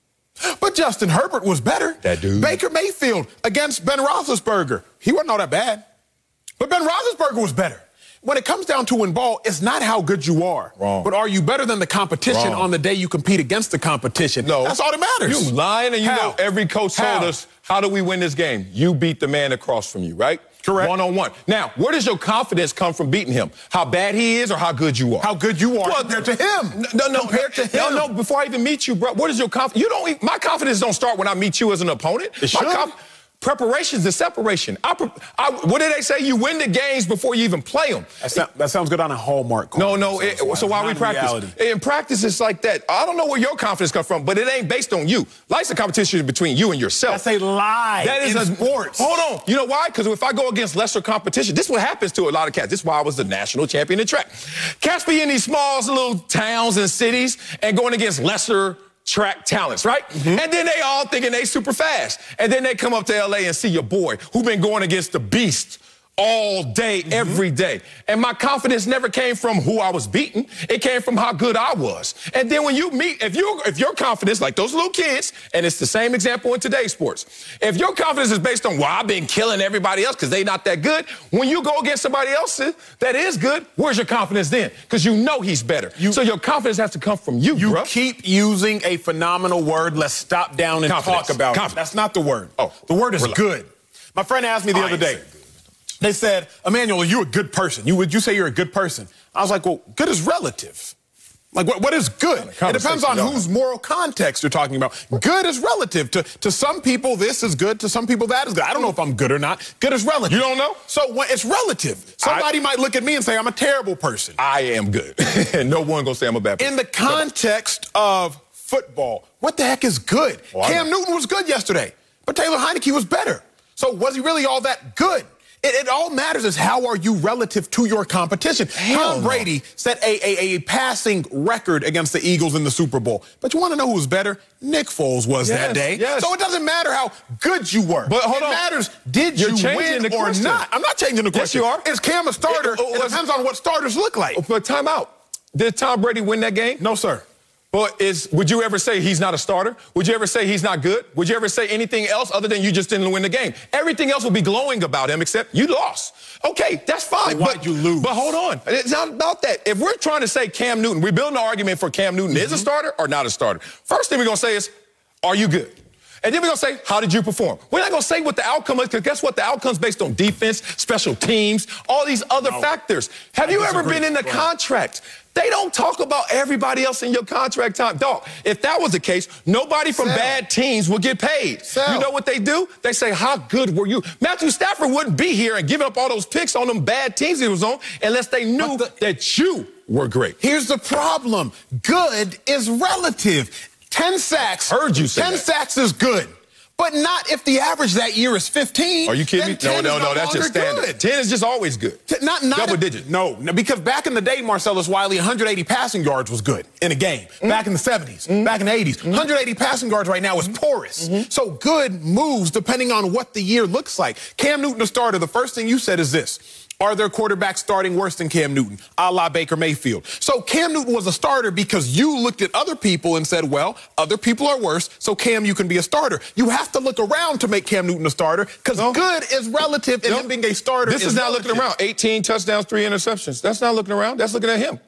But Justin Herbert was better. That dude. Baker Mayfield against Ben Roethlisberger, he wasn't all that bad. But Ben Roethlisberger was better. When it comes down to in ball, it's not how good you are. Wrong. But are you better than the competition on the day you compete against the competition? No. That's all that matters. You lying, and you know every coach told us, how do we win this game? You beat the man across from you, right? Correct. One-on-one. Now, where does your confidence come from beating him? How bad he is or how good you are? How good you are compared to him. Compared to him. No, before I even meet you, bro, what is your confidence? My confidence don't start when I meet you as an opponent. It should. Preparation's the separation. What did they say? You win the games before you even play them. That sounds good on a Hallmark card. No. So why we practice? Reality. In practice, it's like that. I don't know where your confidence comes from, but it ain't based on you. Life's a competition between you and yourself. That's a lie. That is in sports. Hold on. You know why? Because if I go against lesser competition, this is what happens to a lot of cats. This is why I was the national champion in track. Cats be in these small little towns and cities and going against lesser track talents, right? And then they all thinking they super fast. And then they come up to LA and see your boy who been going against the beast all day, every day. And my confidence never came from who I was beating. It came from how good I was. And then when you meet, if your confidence, like those little kids, and it's the same example in today's sports, if your confidence is based on, well, I've been killing everybody else because they not that good, when you go against somebody else that is good, where's your confidence then? Because you know he's better. So your confidence has to come from you, You bro. keep using a phenomenal word. Let's stop down and talk about it. That's not the word. The word is good. My friend asked me the other day, they said, Emmanuel, are you a good person? Would you say you're a good person? I was like, well, good is relative. Like, what is good? It depends on whose moral context you're talking about. Good is relative. To some people, this is good. To some people, that is good. I don't know if I'm good or not. Good is relative. You don't know? So it's relative. Somebody might look at me and say I'm a terrible person. I am good. And no one gonna say I'm a bad person. In the context of football, what the heck is good? Cam Newton was good yesterday, but Taylor Heineke was better. So was he really all that good? It all matters is how are you relative to your competition. Tom Brady set a passing record against the Eagles in the Super Bowl. But you want to know who was better? Nick Foles was that day. So it doesn't matter how good you were. But hold on. It matters, did you win or not? I'm not changing the question. Yes, you are. Is Cam a starter? It depends on what starters look like. But time out. Did Tom Brady win that game? No, sir. But would you ever say he's not a starter? Would you ever say he's not good? Would you ever say anything else other than you just didn't win the game? Everything else would be glowing about him except you lost. Okay, that's fine. Why'd you lose? But hold on. It's not about that. If we're trying to say Cam Newton, we're building an argument for Cam Newton is a starter or not a starter. First thing we're going to say is, are you good? And then we're going to say, how did you perform? We're not going to say what the outcome is, because guess what? The outcome's based on defense, special teams, all these other factors. Have you ever been in the contract? They don't talk about everybody else in your contract time. Dog, if that was the case, nobody from bad teams would get paid. You know what they do? They say, how good were you? Matthew Stafford wouldn't be here and giving up all those picks on them bad teams he was on unless they knew that you were great. Here's the problem. Good is relative. 10 sacks. Heard you say 10 sacks is good. But not if the average that year is 15. Are you kidding me? No, that's just standard. Good. 10 is just always good. Not double digit. No, because back in the day, Marcellus Wiley, 180 passing yards was good in a game. Back in the 70s, back in the 80s. 180 passing yards right now is porous. So good moves depending on what the year looks like. Cam Newton, the starter, the first thing you said is this. Are there quarterbacks starting worse than Cam Newton, a la Baker Mayfield? So Cam Newton was a starter because you looked at other people and said, well, other people are worse, so Cam, you can be a starter. You have to look around to make Cam Newton a starter because good is relative and him being a starter This is not looking around. 18 touchdowns, 3 interceptions. That's not looking around. That's looking at him.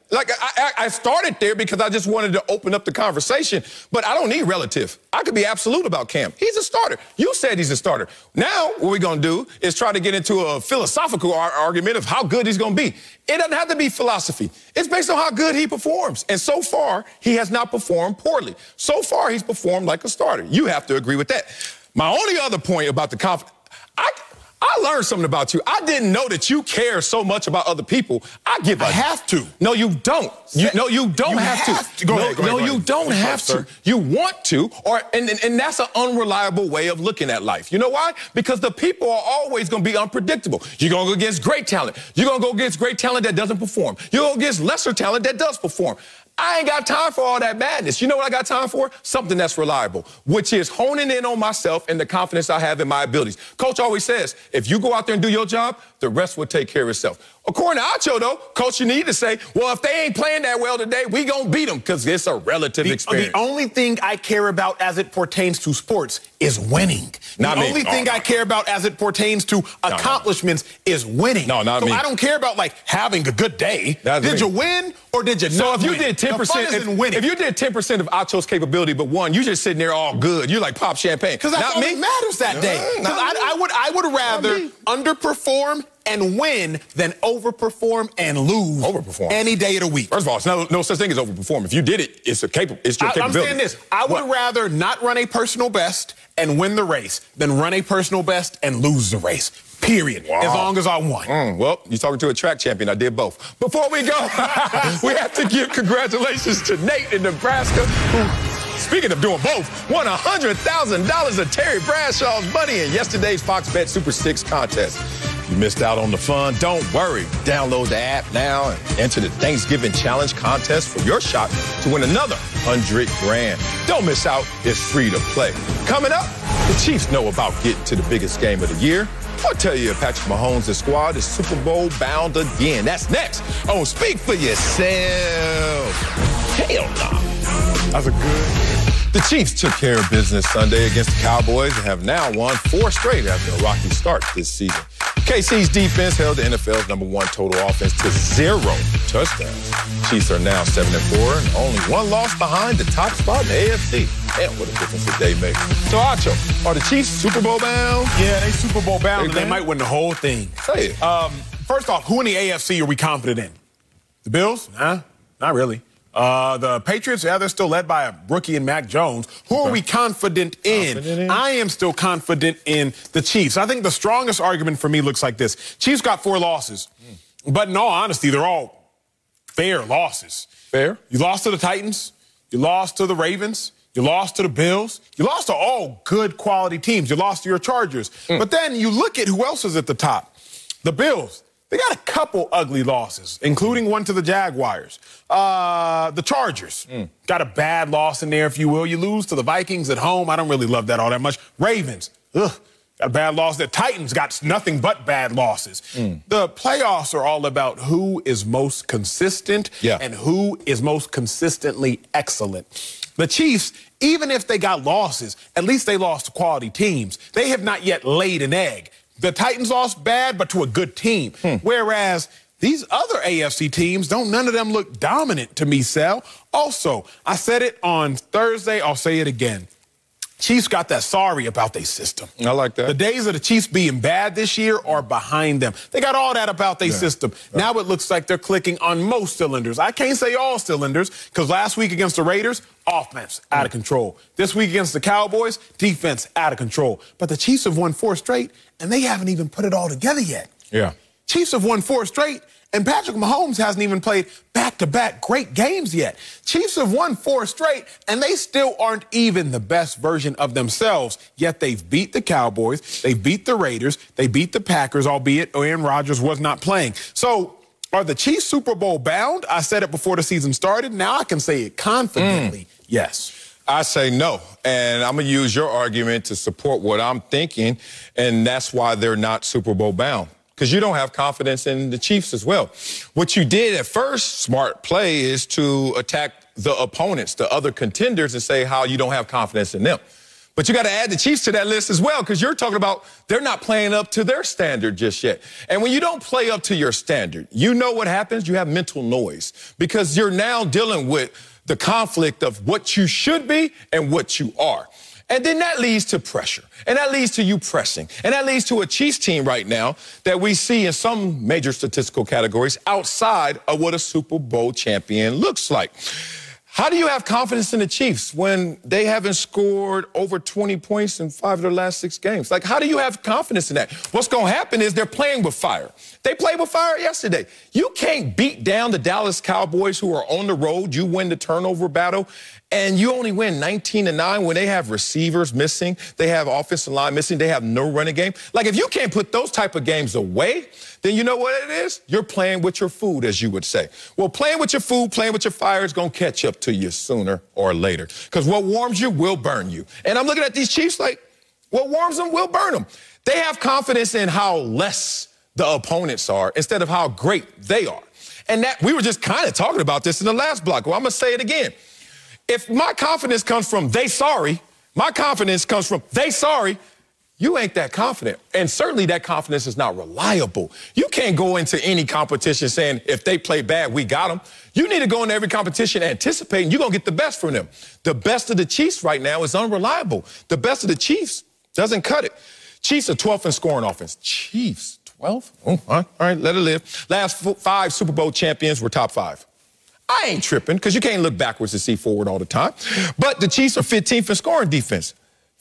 Like, I started there because I just wanted to open up the conversation, but I don't need relative. I could be absolute about Cam. He's a starter. You said he's a starter. Now, what we're going to do is try to get into a philosophical argument of how good he's going to be. It doesn't have to be philosophy. It's based on how good he performs. And so far, he has not performed poorly. So far, he's performed like a starter. You have to agree with that. My only other point about the confidence, I learned something about you. I didn't know that you care so much about other people. I have to. No, you don't. No, you don't have to. Go ahead, you don't have to. You want to, and that's an unreliable way of looking at life. You know why? Because the people are always going to be unpredictable. You're going to go against great talent. You're going to go against great talent that doesn't perform. You're going to go against lesser talent that does perform. I ain't got time for all that madness. You know what I got time for? Something that's reliable, which is honing in on myself and the confidence I have in my abilities. Coach always says, if you go out there and do your job, the rest will take care of itself. According to Acho, though, Coach, you need to say, well, if they ain't playing that well today, we gonna beat them, because it's a relative experience. The only thing I care about as it pertains to sports is winning. The only thing I care about as it pertains to accomplishments is winning. No, not me. So I don't care about, like, having a good day. Did you win or did you not win? So if you did 10%, if you did 10% of Acho's capability but won, you just sitting there all good. You like pop champagne. Because that's all that matters that day. Because I would rather underperform and win than overperform and lose any day of the week. First of all, it's no such thing as overperform. If you did it, it's your capability. I'm saying this. I would rather not run a personal best and win the race than run a personal best and lose the race. Period. Wow. As long as I won. Well, you're talking to a track champion. I did both. Before we go, we have to give congratulations to Nate in Nebraska, who, speaking of doing both, won $100,000 of Terry Bradshaw's money in yesterday's Fox Bet Super 6 contest. You missed out on the fun? Don't worry. Download the app now and enter the Thanksgiving Challenge contest for your shot to win another $100,000. Don't miss out. It's free to play. Coming up, the Chiefs know about getting to the biggest game of the year. I'll tell you if Patrick Mahomes' squad is Super Bowl bound again. That's next on Speak for Yourself. Hell no. That's a good. The Chiefs took care of business Sunday against the Cowboys and have now won 4 straight after a rocky start this season. KC's defense held the NFL's #1 total offense to 0 touchdowns. Chiefs are now 7-4 and only 1 loss behind the top spot in the AFC. Damn, what a difference a day makes. So, Acho, are the Chiefs Super Bowl bound? Yeah, they Super Bowl bound, and they might win the whole thing. Say it. First off, who in the AFC are we confident in? The Bills? Nah, not really. The Patriots, yeah, they're still led by a rookie in Mac Jones. Who are we confident in? I am still confident in the Chiefs. I think the strongest argument for me looks like this. Chiefs got 4 losses. But in all honesty, they're all fair losses. Fair? You lost to the Titans. You lost to the Ravens. You lost to the Bills. You lost to all good quality teams. You lost to your Chargers. But then you look at who else is at the top. The Bills. They got a couple ugly losses, including one to the Jaguars. The Chargers got a bad loss in there, if you will. You lose to the Vikings at home. I don't really love that all that much. Ravens, got a bad loss. The Titans got nothing but bad losses. The playoffs are all about who is most consistent and who is most consistently excellent. The Chiefs, even if they got losses, at least they lost to quality teams. They have not yet laid an egg. The Titans lost bad, but to a good team. Whereas these other AFC teams, none of them look dominant to me, Sal. Also, I said it on Thursday. I'll say it again. Chiefs got that sorry about their system. I like that. The days of the Chiefs being bad this year are behind them. They got all that about their system. Now it looks like they're clicking on most cylinders. I can't say all cylinders, because last week against the Raiders, offense out of control. This week against the Cowboys, defense out of control. But the Chiefs have won 4 straight, and they haven't even put it all together yet. Yeah. Chiefs have won 4 straight, and Patrick Mahomes hasn't even played back-to-back great games yet. Chiefs have won 4 straight, and they still aren't even the best version of themselves. Yet they've beat the Cowboys, they beat the Raiders, they beat the Packers, albeit Aaron Rodgers was not playing. So are the Chiefs Super Bowl bound? I said it before the season started. Now I can say it confidently, yes. I say no, and I'm going to use your argument to support what I'm thinking, and that's why they're not Super Bowl bound. Because you don't have confidence in the Chiefs as well. What you did at first, smart play, is to attack the opponents, the other contenders, and say how you don't have confidence in them. But you got to add the Chiefs to that list as well, because you're talking about they're not playing up to their standard just yet. And when you don't play up to your standard, you know what happens? You have mental noise, because you're now dealing with the conflict of what you should be and what you are. And then that leads to pressure, and that leads to you pressing, and that leads to a Chiefs team right now that we see in some major statistical categories outside of what a Super Bowl champion looks like. How do you have confidence in the Chiefs when they haven't scored over 20 points in 5 of their last 6 games? Like, how do you have confidence in that? What's going to happen is they're playing with fire. They played with fire yesterday. You can't beat down the Dallas Cowboys, who are on the road. You win the turnover battle, and you only win 19-9 when they have receivers missing, they have offensive line missing, they have no running game. Like, if you can't put those type of games away, then you know what it is? You're playing with your food, as you would say. Well, playing with your food, playing with your fire is going to catch up to you sooner or later, because what warms you will burn you. And I'm looking at these Chiefs like, what warms them will burn them. They have confidence in how less the opponents are instead of how great they are. And that we were just kind of talking about this in the last block. Well, I'm going to say it again. If my confidence comes from they sorry, my confidence comes from they sorry, you ain't that confident. And certainly that confidence is not reliable. You can't go into any competition saying if they play bad, we got them. You need to go into every competition anticipating you're going to get the best from them. The best of the Chiefs right now is unreliable. The best of the Chiefs doesn't cut it. Chiefs are 12th in scoring offense. Chiefs, 12th? Oh, all right, let it live. Last 5 Super Bowl champions were top 5. I ain't tripping, because you can't look backwards to see forward all the time. But the Chiefs are 15th in scoring defense.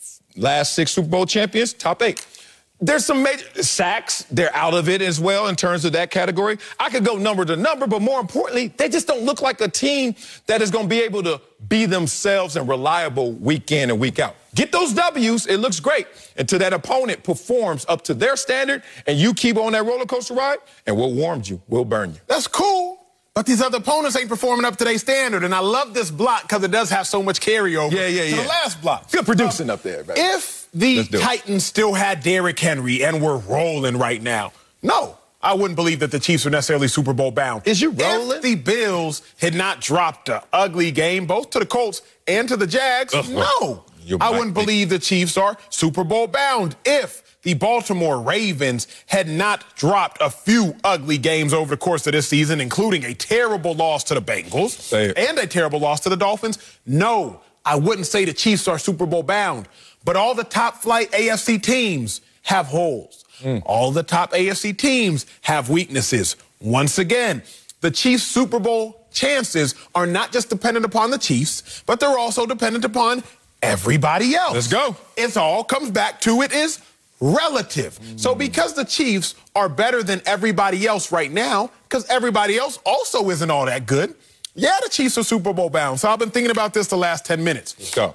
Last 6 Super Bowl champions, top 8. There's some major sacks. They're out of it as well in terms of that category. I could go number to number, but more importantly, they just don't look like a team that is going to be able to be themselves and reliable week in and week out. Get those W's, it looks great, until that opponent performs up to their standard, and you keep on that roller coaster ride, and what warms you will burn you. That's cool. But these other opponents ain't performing up to their standard. And I love this block because it does have so much carryover to the last block. Good producing up there, baby. If the Titans still had Derrick Henry and were rolling right now, no, I wouldn't believe that the Chiefs are necessarily Super Bowl bound. Is you rolling? If the Bills had not dropped an ugly game, both to the Colts and to the Jags, no, I wouldn't believe the Chiefs are Super Bowl bound. If the Baltimore Ravens had not dropped a few ugly games over the course of this season, including a terrible loss to the Bengals and a terrible loss to the Dolphins, no, I wouldn't say the Chiefs are Super Bowl bound. But all the top-flight AFC teams have holes. All the top AFC teams have weaknesses. Once again, the Chiefs' Super Bowl chances are not just dependent upon the Chiefs, but they're also dependent upon everybody else. Let's go. It all comes back to it is relative. So because the Chiefs are better than everybody else right now, because everybody else also isn't all that good, yeah, the Chiefs are Super Bowl bound. So I've been thinking about this the last 10 minutes. Let's go.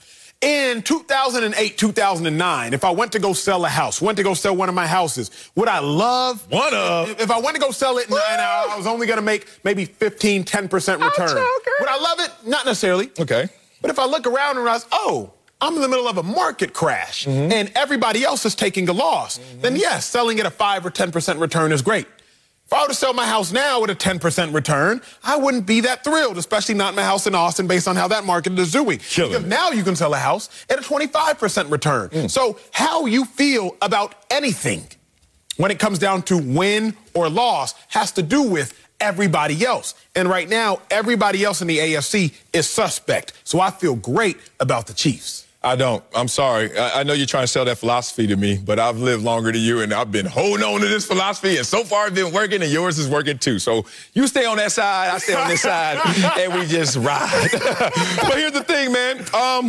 In 2008, 2009, if I went to go sell a house, went to go sell one of my houses, would I love if I went to go sell it and I was only going to make maybe 15, 10% return? Would I love it? Not necessarily. Okay. But if I look around and realize, oh, I'm in the middle of a market crash and everybody else is taking a loss, then yes, selling at a 5 or 10% return is great. If I were to sell my house now with a 10% return, I wouldn't be that thrilled, especially not my house in Austin based on how that market is doing. Because now you can sell a house at a 25% return. So how you feel about anything when it comes down to win or loss has to do with everybody else. And right now, everybody else in the AFC is suspect. So I feel great about the Chiefs. I don't. I'm sorry. I know you're trying to sell that philosophy to me, but I've lived longer than you, and I've been holding on to this philosophy, and so far it's been working, and yours is working too. So you stay on that side, I stay on this side, and we just ride. But here's the thing, man.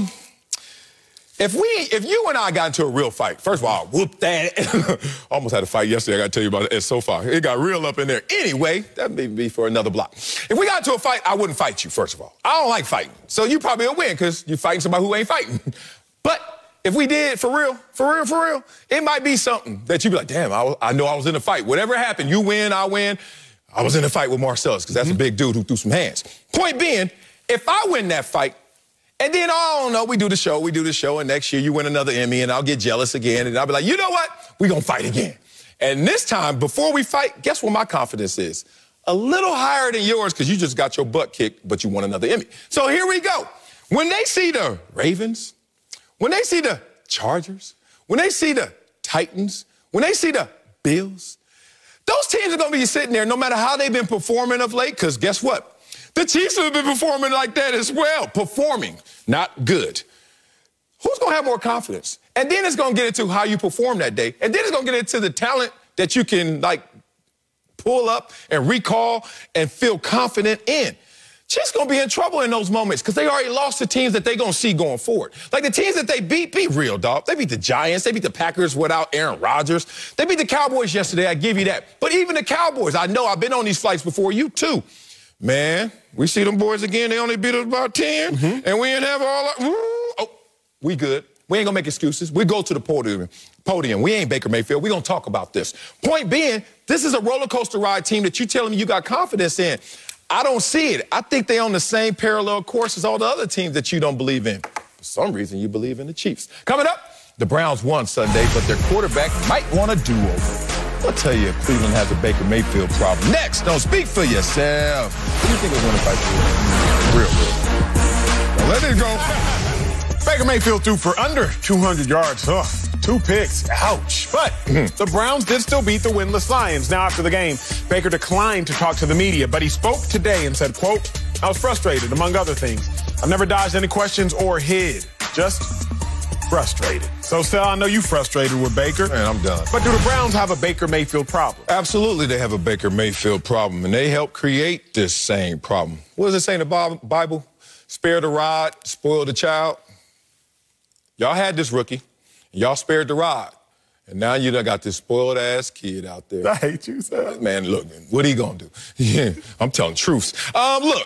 If you and I got into a real fight, first of all, whoop that. Almost had a fight yesterday, I got to tell you about it so far. It got real up in there. Anyway, that may be for another block. If we got into a fight, I wouldn't fight you, first of all. I don't like fighting. So you probably will win because you're fighting somebody who ain't fighting. But if we did, for real, it might be something that you'd be like, damn, I know I was in a fight. Whatever happened, you win, I win. I was in a fight with Marcellus because that's a big dude who threw some hands. Point being, if I win that fight, and then, I don't know, we do the show, and next year you win another Emmy, and I'll get jealous again, and I'll be like, you know what? We're going to fight again. And this time, before we fight, guess what my confidence is? A little higher than yours because you just got your butt kicked, but you won another Emmy. So here we go. When they see the Ravens, when they see the Chargers, when they see the Titans, when they see the Bills, those teams are going to be sitting there no matter how they've been performing of late, because guess what? The Chiefs have been performing like that as well. Performing, not good. Who's going to have more confidence? And then it's going to get into how you perform that day. And then it's going to get into the talent that you can, like, pull up and recall and feel confident in. Chiefs going to be in trouble in those moments because they already lost to teams that they're going to see going forward. Like the teams that they beat real, dog. They beat the Giants. They beat the Packers without Aaron Rodgers. They beat the Cowboys yesterday. I give you that. But even the Cowboys, I know I've been on these flights before, you too. Man, we see them boys again. They only beat us about 10, and we didn't have all our... Oh, we good. We ain't going to make excuses. We go to the podium. We ain't Baker Mayfield. We going to talk about this. Point being, this is a roller coaster ride team that you telling me you got confidence in. I don't see it. I think they on the same parallel course as all the other teams that you don't believe in. For some reason, you believe in the Chiefs. Coming up, the Browns won Sunday, but their quarterback might want a do-over. I'll tell you if Cleveland has a Baker Mayfield problem. Next, don't speak for yourself. Who do you think is going to fight for? Real. Now let it go. Baker Mayfield threw for under 200 yards. Ugh, 2 picks. Ouch. But the Browns did still beat the winless Lions. Now, after the game, Baker declined to talk to the media, but he spoke today and said, quote, "I was frustrated, among other things. I've never dodged any questions or hid. Just frustrated." So, Sal, I know you frustrated with Baker. Man, I'm done. But do the Browns have a Baker Mayfield problem? Absolutely, they have a Baker Mayfield problem, and they helped create this same problem. What does it say in the Bible? Spare the rod, spoil the child. Y'all had this rookie, and y'all spared the rod. And now you done got this spoiled-ass kid out there. I hate you, Sal. Man, look, what he gonna do? Yeah, I'm telling truths. Look,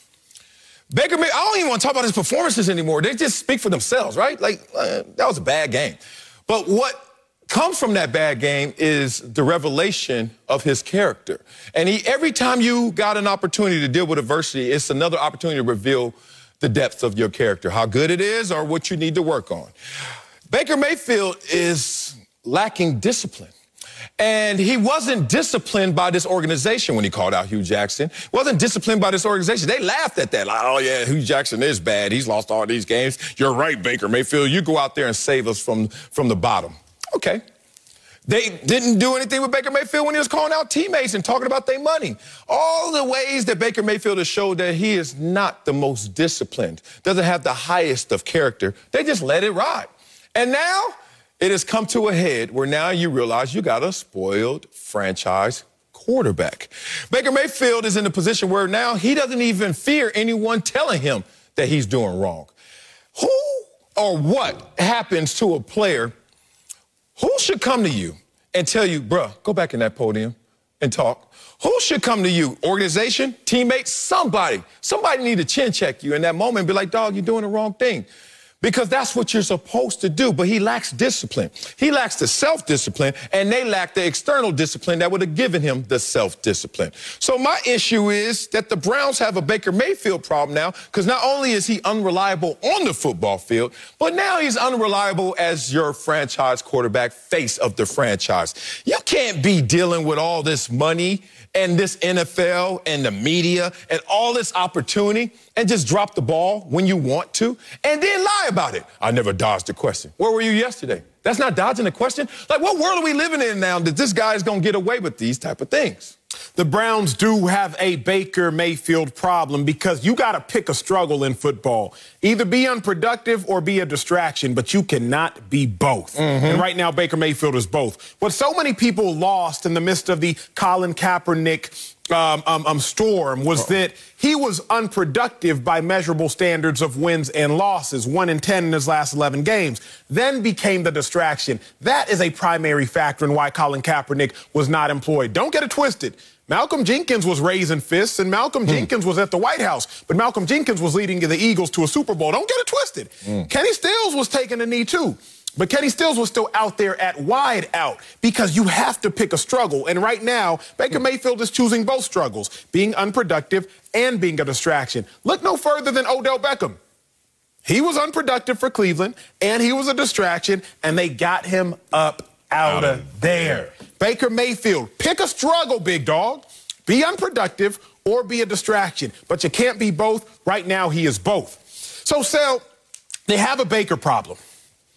Baker Mayfield, I don't even want to talk about his performances anymore. They just speak for themselves, right? Like, that was a bad game. But what comes from that bad game is the revelation of his character. And every time you got an opportunity to deal with adversity, it's another opportunity to reveal the depths of your character, how good it is or what you need to work on. Baker Mayfield is lacking discipline. And he wasn't disciplined by this organization when he called out Hugh Jackson. He wasn't disciplined by this organization. They laughed at that. Like, oh, yeah, Hugh Jackson is bad. He's lost all these games. You're right, Baker Mayfield. You go out there and save us from the bottom. Okay. They didn't do anything with Baker Mayfield when he was calling out teammates and talking about their money. All the ways that Baker Mayfield has showed that he is not the most disciplined, doesn't have the highest of character, they just let it ride. And now it has come to a head where now you realize you got a spoiled franchise quarterback. Baker Mayfield is in a position where now he doesn't even fear anyone telling him that he's doing wrong. Who or what happens to a player who should come to you and tell you, bruh, go back in that podium and talk? Who should come to you? Organization, teammates, somebody. Somebody need to chin check you in that moment and be like, dog, you're doing the wrong thing. Because that's what you're supposed to do. But he lacks discipline. He lacks the self-discipline, and they lack the external discipline that would have given him the self-discipline. So my issue is that the Browns have a Baker Mayfield problem now, because not only is he unreliable on the football field, but now he's unreliable as your franchise quarterback, face of the franchise. You can't be dealing with all this money and this NFL and the media and all this opportunity and just drop the ball when you want to and then lie about it. I never dodged the question. Where were you yesterday? That's not dodging the question. Like, what world are we living in now that this guy is going to get away with these type of things? The Browns do have a Baker Mayfield problem because you got to pick a struggle in football. Either be unproductive or be a distraction, but you cannot be both. And right now, Baker Mayfield is both. What so many people lost in the midst of the Colin Kaepernick storm was that he was unproductive by measurable standards of wins and losses, 1-10 in his last 11 games, then became the distraction. That is a primary factor in why Colin Kaepernick was not employed. Don't get it twisted. Malcolm Jenkins was raising fists, and Malcolm Jenkins was at the White House, but Malcolm Jenkins was leading the Eagles to a Super Bowl. Don't get it twisted. Kenny Stills was taking a knee, too. But Kenny Stills was still out there at wide out because you have to pick a struggle. And right now, Baker Mayfield is choosing both struggles, being unproductive and being a distraction. Look no further than Odell Beckham. He was unproductive for Cleveland, and he was a distraction, and they got him up out of there. Baker Mayfield, pick a struggle, big dog. Be unproductive or be a distraction. But you can't be both. Right now, he is both. So, Sal, they have a Baker problem.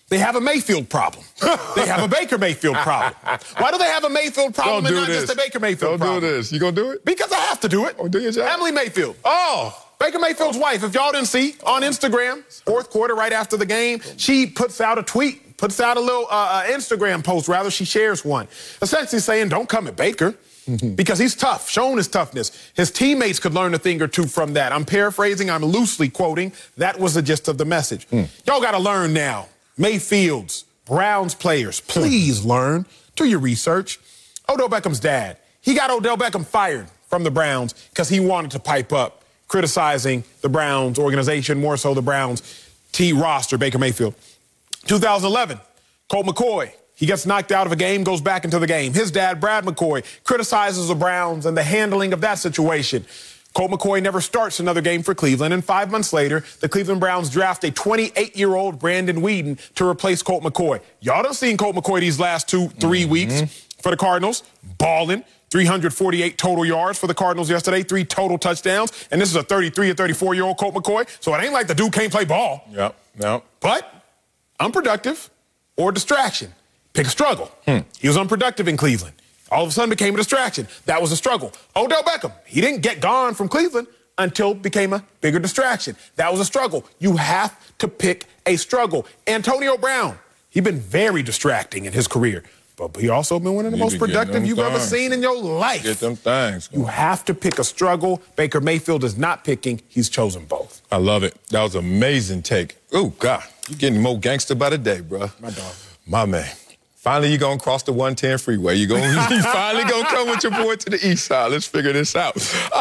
They have a Mayfield problem. They have a Baker Mayfield problem. Why do they have a Mayfield problem and not just a Baker Mayfield problem? Don't do this. You gonna do it? Because I have to do it. Oh, do your job. Emily Mayfield. Oh. Baker Mayfield's wife, if y'all didn't see, on Instagram, fourth quarter, right after the game, she puts out a tweet, puts out a little Instagram post, rather, she shares one, essentially saying, don't come at Baker. Because he's tough, shown his toughness. His teammates could learn a thing or two from that. I'm paraphrasing, I'm loosely quoting. That was the gist of the message. Y'all got to learn now. Mayfield's, Browns players, please learn. Do your research. Odell Beckham's dad, he got Odell Beckham fired from the Browns because he wanted to pipe up, criticizing the Browns organization, more so the Browns roster, Baker Mayfield. 2011, Colt McCoy. He gets knocked out of a game, goes back into the game. His dad, Brad McCoy, criticizes the Browns and the handling of that situation. Colt McCoy never starts another game for Cleveland, and 5 months later, the Cleveland Browns draft a 28-year-old Brandon Weeden to replace Colt McCoy. Y'all done seen Colt McCoy these last 2-3 weeks for the Cardinals, balling. 348 total yards for the Cardinals yesterday, 3 total touchdowns, and this is a 33 or 34-year-old Colt McCoy, so it ain't like the dude can't play ball. Yep. But unproductive or distraction. Pick a struggle. He was unproductive in Cleveland. All of a sudden became a distraction. That was a struggle. Odell Beckham, he didn't get gone from Cleveland until it became a bigger distraction. That was a struggle. You have to pick a struggle. Antonio Brown, he's been very distracting in his career, but he also been one of the most productive you've ever seen in your life. Get them things. You have to pick a struggle. Baker Mayfield is not picking. He's chosen both. I love it. That was an amazing take. Oh, God. You're getting more gangster by the day, bro. My dog. My man. Finally, you're going to cross the 110 freeway. You finally going to come with your boy to the east side. Let's figure this out.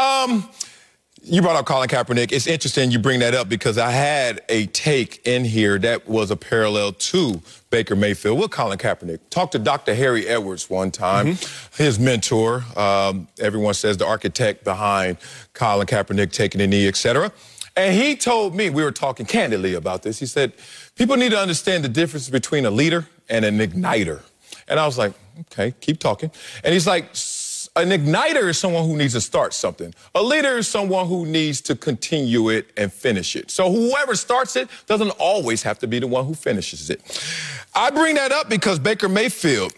You brought up Colin Kaepernick. It's interesting you bring that up because I had a take in here that was a parallel to Baker Mayfield with Colin Kaepernick. Talked to Dr. Harry Edwards one time, his mentor. Everyone says the architect behind Colin Kaepernick taking a knee, etc. And he told me, we were talking candidly about this, he said, people need to understand the difference between a leader and an igniter. And I was like, okay, keep talking. And he's like, an igniter is someone who needs to start something. A leader is someone who needs to continue it and finish it. So whoever starts it doesn't always have to be the one who finishes it. I bring that up because Baker Mayfield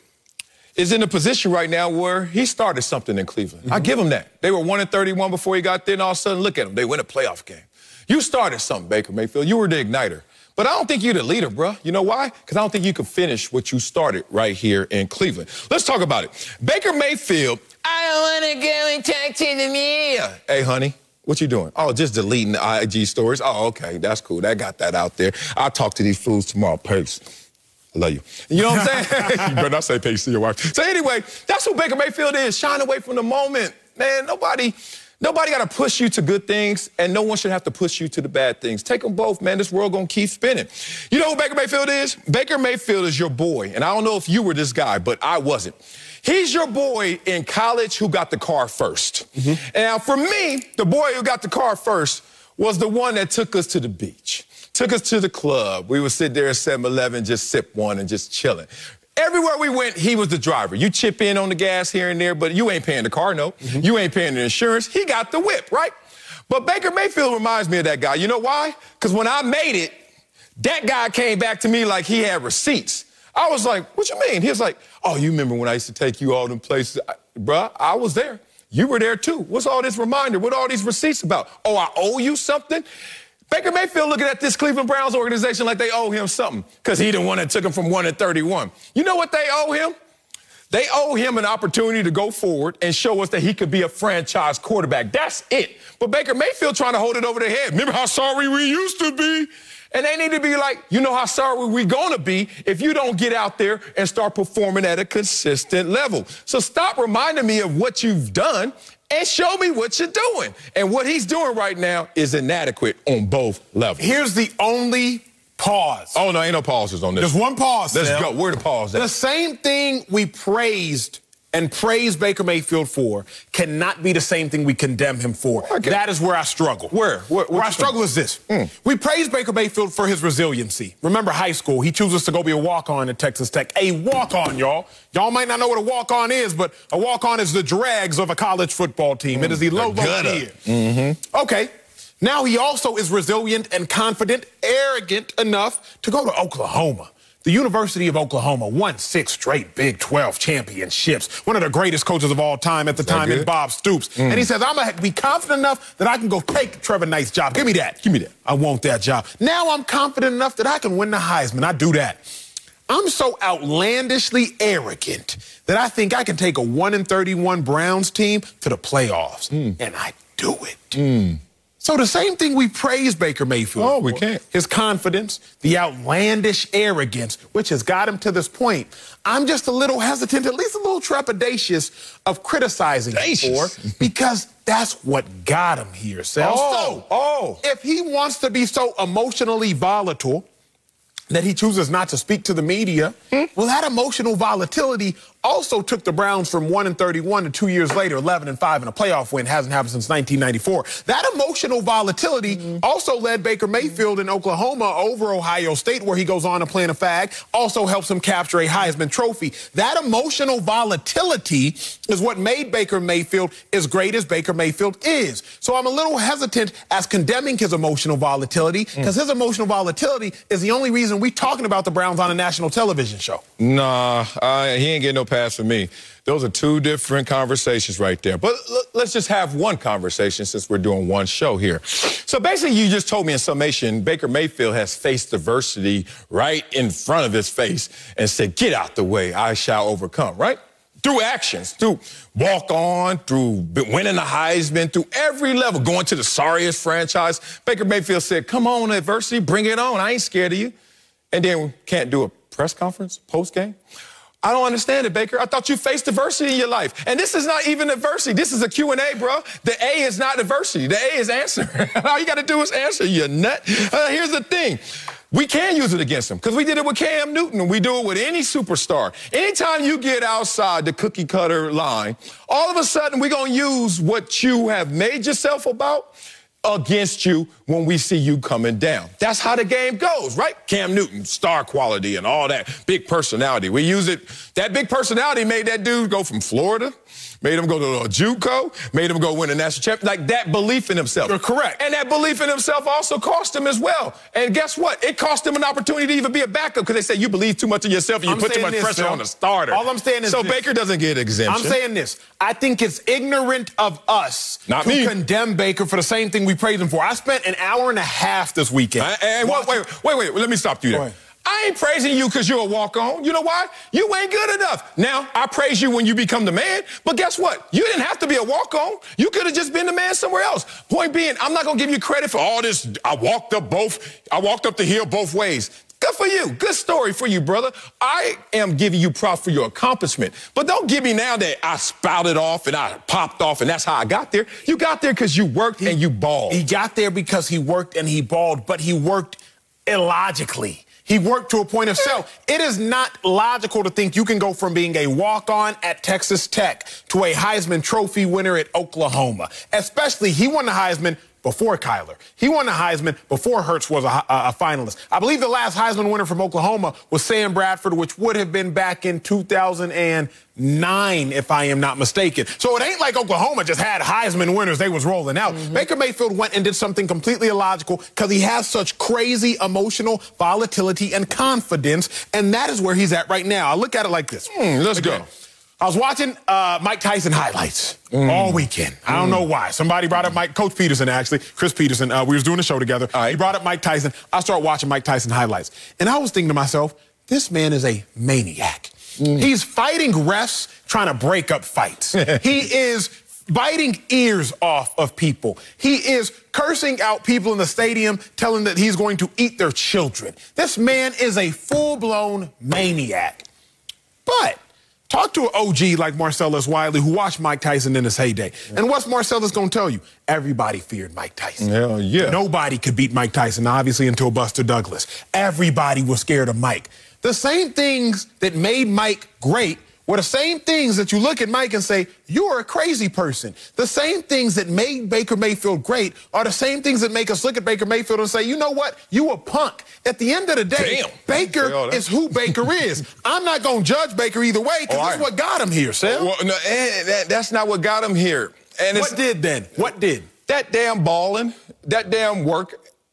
is in a position right now where he started something in Cleveland. I give him that. They were 1-31 before he got there, and all of a sudden, look at them. They win a playoff game. You started something, Baker Mayfield. You were the igniter. But I don't think you're the leader, bro. You know why? Because I don't think you can finish what you started right here in Cleveland. Let's talk about it. Baker Mayfield, I don't want to go and talk to the media. Hey, honey, what you doing? Oh, just deleting the IG stories. Oh, okay, that's cool. That got that out there. I'll talk to these fools tomorrow. Peace. I love you. You know what I'm saying? You better not say peace to your wife. So anyway, that's who Baker Mayfield is. Shine away from the moment. Man, nobody got to push you to good things, and no one should have to push you to the bad things. Take them both, man. This world going to keep spinning. You know who Baker Mayfield is? Baker Mayfield is your boy, and I don't know if you were this guy, but I wasn't. He's your boy in college who got the car first. Now, for me, the boy who got the car first was the one that took us to the beach, took us to the club. We would sit there at 7-Eleven, just sip one and just chilling. Everywhere we went, he was the driver. You chip in on the gas here and there, but you ain't paying the car note. You ain't paying the insurance. He got the whip, right? But Baker Mayfield reminds me of that guy. You know why? Because when I made it, that guy came back to me like he had receipts. I was like, what you mean? He was like, oh, you remember when I used to take you all them places? Bruh, I was there. You were there too. What's all this reminder? What all these receipts about? Oh, I owe you something? Baker Mayfield looking at this Cleveland Browns organization like they owe him something because he the one that took him from 1-31. You know what they owe him? They owe him an opportunity to go forward and show us that he could be a franchise quarterback. That's it. But Baker Mayfield trying to hold it over their head. Remember how sorry we used to be? And they need to be like, you know how sorry we're going to be if you don't get out there and start performing at a consistent level. So stop reminding me of what you've done and show me what you're doing. And what he's doing right now is inadequate on both levels. Here's the only pause. Oh, no, ain't no pauses on this. There's one pause, Let's Sal. go. Where the pause at? The same thing we praised Baker Mayfield for cannot be the same thing we condemn him for. Okay. That is where I struggle. Where I struggle is this. We praise Baker Mayfield for his resiliency. Remember high school, he chooses to go be a walk-on at Texas Tech. A walk-on, y'all. Y'all might not know what a walk-on is, but a walk-on is the dregs of a college football team. It is the low tier. Okay. Now he also is resilient and confident, arrogant enough to go to Oklahoma, The University of Oklahoma won 6 straight Big 12 championships. One of the greatest coaches of all time at the time in Bob Stoops. And he says, I'm going to be confident enough that I can go take Trevor Knight's job. Give me that. Give me that. I want that job. Now I'm confident enough that I can win the Heisman. I do that. I'm so outlandishly arrogant that I think I can take a 1-31 Browns team to the playoffs. And I do it. So the same thing we praise Baker Mayfield for. We can't. His confidence, the outlandish arrogance, which has got him to this point. I'm just a little hesitant, at least a little trepidatious of criticizing him for, because that's what got him here, Sal. So, if he wants to be so emotionally volatile that he chooses not to speak to the media, well, that emotional volatility also took the Browns from 1-31 to 2 years later, 11-5 in a playoff win. Hasn't happened since 1994. That emotional volatility also led Baker Mayfield in Oklahoma over Ohio State, where he goes on to plant a fag, also helps him capture a Heisman Trophy. That emotional volatility is what made Baker Mayfield as great as Baker Mayfield is. So I'm a little hesitant as condemning his emotional volatility, because his emotional volatility is the only reason we're talking about the Browns on a national television show. Nah, he ain't getting no pass for me. Those are 2 different conversations right there. But let's just have one conversation since we're doing one show here. So basically, you just told me in summation, Baker Mayfield has faced adversity right in front of his face and said, get out the way, I shall overcome, right? Through actions, through walk on, through winning the Heisman, through every level, going to the sorriest franchise. Baker Mayfield said, come on, adversity, bring it on. I ain't scared of you. And then can't do a press conference post-game? I don't understand it, Baker. I thought you faced adversity in your life. And this is not even adversity. This is a Q&A, bro. The A is not adversity. The A is answer. All you got to do is answer, you nut. Here's the thing. We can use it against him because we did it with Cam Newton. We do it with any superstar. Anytime you get outside the cookie cutter line, all of a sudden we're going to use what you have made yourself about against you when we see you coming down. That's how the game goes, right? Cam Newton, star quality and all that, big personality. We use it. That big personality made that dude go from Florida, made him go to a JUCO, made him go win a national championship. Like that belief in himself. You're correct. And that belief in himself also cost him as well. And guess what? It cost him an opportunity to even be a backup because they say you believe too much in yourself and you put too much pressure on the starter. All I'm saying is so Baker doesn't get exemption. I'm saying this. I think it's ignorant of us to condemn Baker for the same thing we praise him for. I spent an hour and a half this weekend. Wait. Let me stop you there. I ain't praising you because you're a walk-on. You know why? You ain't good enough. Now, I praise you when you become the man, but guess what? You didn't have to be a walk-on. You could have just been the man somewhere else. Point being, I'm not going to give you credit for all this. I walked up the hill both ways. Good for you. Good story for you, brother. I am giving you props for your accomplishment. But don't give me now that I spouted off and I popped off and that's how I got there. You got there because you worked and you balled. He got there because he worked and he balled, but he worked illogically. He worked to a point of self. It is not logical to think you can go from being a walk-on at Texas Tech to a Heisman Trophy winner at Oklahoma. Especially, he won the Heisman before Kyler. He won the Heisman before Hurts was a finalist. I believe the last Heisman winner from Oklahoma was Sam Bradford, which would have been back in 2009, if I am not mistaken. So it ain't like Oklahoma just had Heisman winners. They was rolling out. Baker Mayfield went and did something completely illogical because he has such crazy emotional volatility and confidence, and that is where he's at right now. I look at it like this. Let's go. I was watching Mike Tyson highlights all weekend. I don't know why. Somebody brought up Coach Peterson, actually, Chris Peterson. We was doing a show together. He brought up Mike Tyson. I started watching Mike Tyson highlights. And I was thinking to myself, this man is a maniac. He's fighting refs trying to break up fights. He is biting ears off of people. He is cursing out people in the stadium, telling that he's going to eat their children. This man is a full-blown maniac. But talk to an OG like Marcellus Wiley, who watched Mike Tyson in his heyday. And what's Marcellus going to tell you? Everybody feared Mike Tyson. Hell yeah. Nobody could beat Mike Tyson, obviously, until Buster Douglas. Everybody was scared of Mike. The same things that made Mike great were the same things that you look at Mike and say, you're a crazy person. The same things that made Baker Mayfield great are the same things that make us look at Baker Mayfield and say, you know what? You a punk. At the end of the day, Baker is who Baker is. I'm not going to judge Baker either way because that's what got him here, Sam. Well, no, that's not what got him here. And what did then? What did? That damn balling, that damn work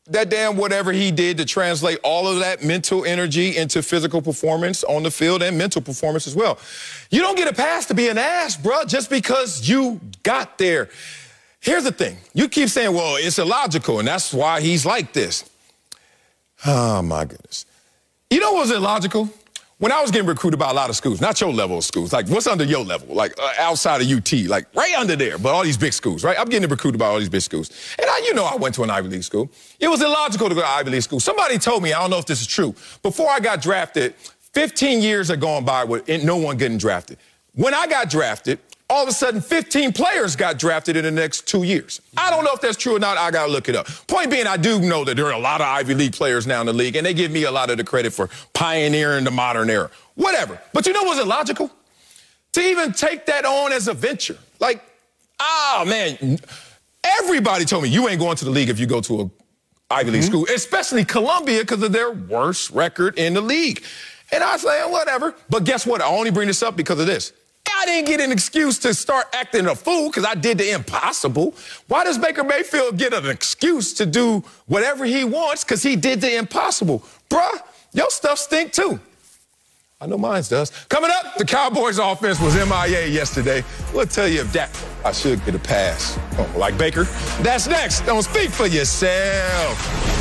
that damn whatever he did to translate all of that mental energy into physical performance on the field and mental performance as well. You don't get a pass to be an ass, bro, just because you got there. Here's the thing. You keep saying, well, it's illogical, and that's why he's like this. Oh, my goodness. You know what was illogical? When I was getting recruited by a lot of schools, not your level of schools, like what's under your level, like outside of UT, like right under there, but all these big schools, right? I'm getting recruited by all these big schools. And I went to an Ivy League school. It was illogical to go to Ivy League school. Somebody told me, I don't know if this is true, before I got drafted, 15 years had gone by with no one getting drafted. When I got drafted, all of a sudden 15 players got drafted in the next 2 years. I don't know if that's true or not. I got to look it up. Point being, I do know that there are a lot of Ivy League players now in the league, and they give me a lot of the credit for pioneering the modern era. Whatever. But you know what's illogical? To even take that on as a venture. Like, man, everybody told me you ain't going to the league if you go to a Ivy League school, especially Columbia because of their worst record in the league. And I say, whatever. But guess what? I only bring this up because of this. I didn't get an excuse to start acting a fool because I did the impossible. Why does Baker Mayfield get an excuse to do whatever he wants because he did the impossible? Bruh, your stuff stink too. I know mine does. Coming up, the Cowboys offense was MIA yesterday. We'll tell you if Dak, I should get a pass. Oh, like Baker. That's next. Don't speak for yourself.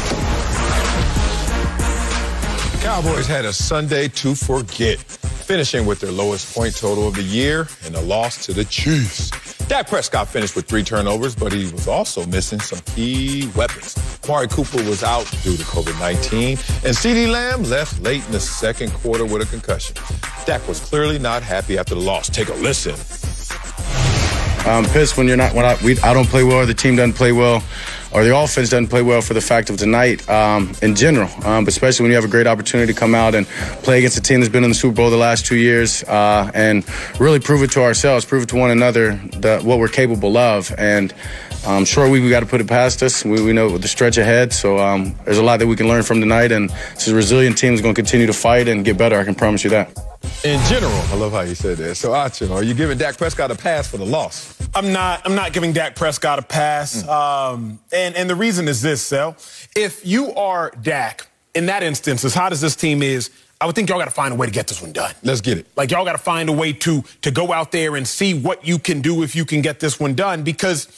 The Cowboys had a Sunday to forget, finishing with their lowest point total of the year and a loss to the Chiefs. Dak Prescott finished with 3 turnovers, but he was also missing some key weapons. Amari Cooper was out due to COVID-19, and CeeDee Lamb left late in the second quarter with a concussion. Dak was clearly not happy after the loss. Take a listen. I'm pissed when I don't play well, or the team doesn't play well, or the offense doesn't play well for the fact of tonight in general, but especially when you have a great opportunity to come out and play against a team that's been in the Super Bowl the last 2 years and really prove it to ourselves, prove it to one another what we're capable of. And sure, we got to put it past us. We know the stretch ahead, so there's a lot that we can learn from tonight, and this is a resilient team that's going to continue to fight and get better. I can promise you that. In general, I love how you said that. So, Acho, are you giving Dak Prescott a pass for the loss? I'm not giving Dak Prescott a pass. And the reason is this, Sel. If you are Dak, in that instance, as hot as this team is, I would think y'all got to find a way to get this one done. Let's get it. Like, y'all got to find a way to go out there and see what you can do if you can get this one done, because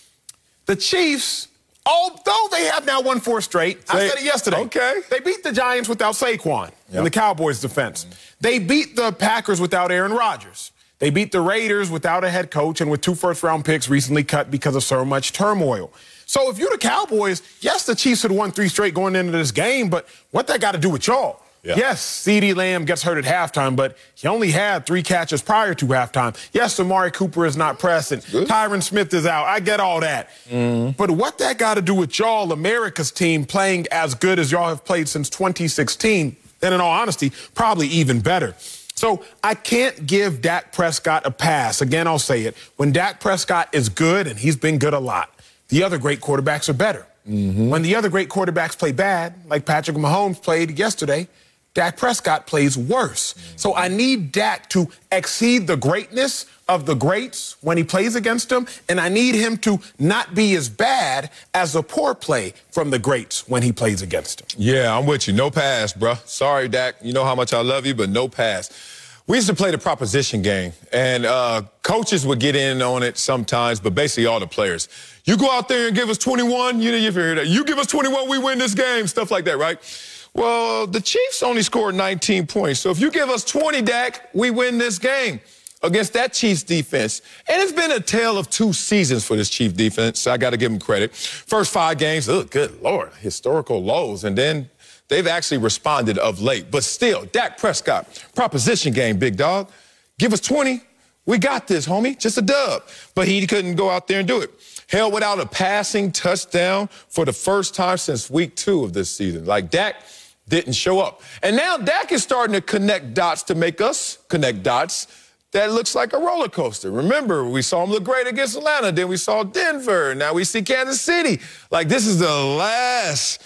the Chiefs, although they have now won 4 straight, I said it yesterday. Okay. They beat the Giants without Saquon in the Cowboys' defense. They beat the Packers without Aaron Rodgers. They beat the Raiders without a head coach and with 2 first-round picks recently cut because of so much turmoil. So if you're the Cowboys, yes, the Chiefs had won 3 straight going into this game, but what that got to do with y'all? Yeah. Yes, CeeDee Lamb gets hurt at halftime, but he only had 3 catches prior to halftime. Yes, Amari Cooper is not present. Tyron Smith is out. I get all that. But what that got to do with y'all, America's team, playing as good as y'all have played since 2016, and in all honesty, probably even better. So I can't give Dak Prescott a pass. Again, I'll say it. When Dak Prescott is good, and he's been good a lot, the other great quarterbacks are better. When the other great quarterbacks play bad, like Patrick Mahomes played yesterday, Dak Prescott plays worse. So I need Dak to exceed the greatness of the greats when he plays against them, and I need him to not be as bad as the poor play from the greats when he plays against them. Yeah, I'm with you. No pass, bruh. Sorry, Dak. You know how much I love you, but no pass. We used to play the proposition game, and coaches would get in on it sometimes, but basically all the players. You go out there and give us 21, you know, you've heard that. You give us 21, we win this game, stuff like that, right? Well, the Chiefs only scored 19 points. So if you give us 20, Dak, we win this game against that Chiefs defense. And it's been a tale of 2 seasons for this Chiefs defense. I got to give them credit. First 5 games, oh, good Lord, historical lows. And then they've actually responded of late. But still, Dak Prescott, proposition game, big dog. Give us 20. We got this, homie. Just a dub. But he couldn't go out there and do it. Held without a passing touchdown for the first time since week 2 of this season. Like, Dak didn't show up. And now Dak is starting to connect dots to make us connect dots. That looks like a roller coaster. Remember, we saw him look great against Atlanta. Then we saw Denver. Now we see Kansas City. Like, this is the last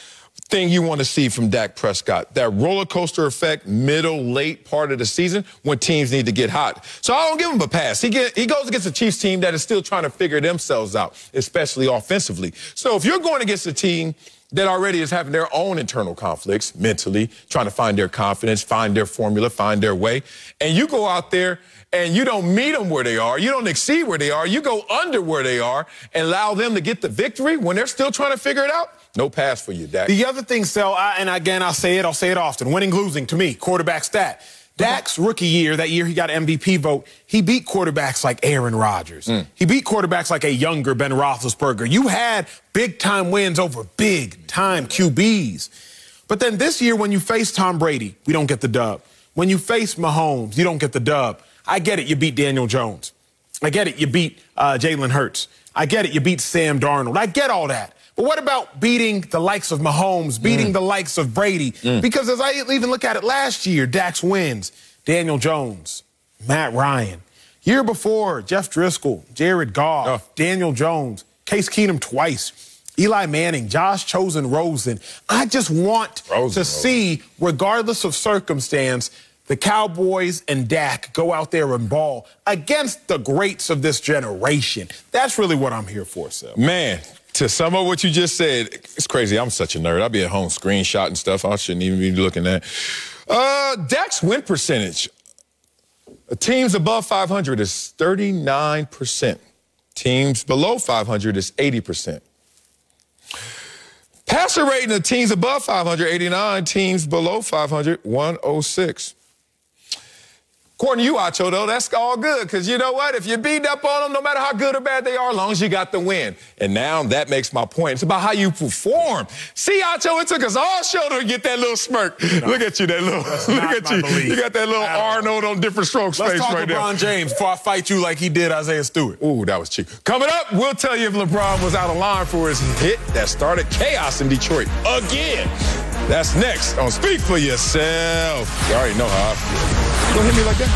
thing you want to see from Dak Prescott. That roller coaster effect, middle, late part of the season when teams need to get hot. So I don't give him a pass. He goes against a Chiefs team that is still trying to figure themselves out, especially offensively. So if you're going against a team that already is having their own internal conflicts mentally, trying to find their confidence, find their formula, find their way, and you go out there and you don't meet them where they are, you don't exceed where they are, you go under where they are and allow them to get the victory when they're still trying to figure it out, no pass for you, Dak. The other thing, Sel, and again, I'll say it often, winning, losing, to me, quarterback stat. Dak's rookie year, that year he got an MVP vote, he beat quarterbacks like Aaron Rodgers. He beat quarterbacks like a younger Ben Roethlisberger. You had big-time wins over big-time QBs. But then this year, when you face Tom Brady, we don't get the dub. When you face Mahomes, you don't get the dub. I get it, you beat Daniel Jones. I get it, you beat Jalen Hurts. I get it, you beat Sam Darnold. I get all that. But what about beating the likes of Mahomes, beating the likes of Brady? Because as I even look at it last year, Dak's wins, Daniel Jones, Matt Ryan. Year before, Jeff Driscoll, Jared Goff, Daniel Jones, Case Keenum twice, Eli Manning, Josh Rosen. I just want to see, regardless of circumstance, the Cowboys and Dak go out there and ball against the greats of this generation. That's really what I'm here for, Sel. Man, to sum up what you just said, it's crazy. I'm such a nerd. I'll be at home screenshotting stuff I shouldn't even be looking at. Dak's win percentage. Teams above 500 is 39%. Teams below 500 is 80%. Passer rating of teams above 500, 89. Teams below 500, 106. According to you, Acho, though, that's all good, because you know what? If you beat up on them, no matter how good or bad they are, as long as you got the win. And now that makes my point. It's about how you perform. See, Acho, it took us all show to get that little smirk. No, look at you, that little, look at you. You got that little Arnold on different strokes face right there. Let's talk LeBron James before I fight you like he did Isaiah Stewart. Ooh, that was cheap. Coming up, we'll tell you if LeBron was out of line for his hit that started chaos in Detroit again. That's next on Speak For Yourself. You already know how I feel. You gonna hit me like that?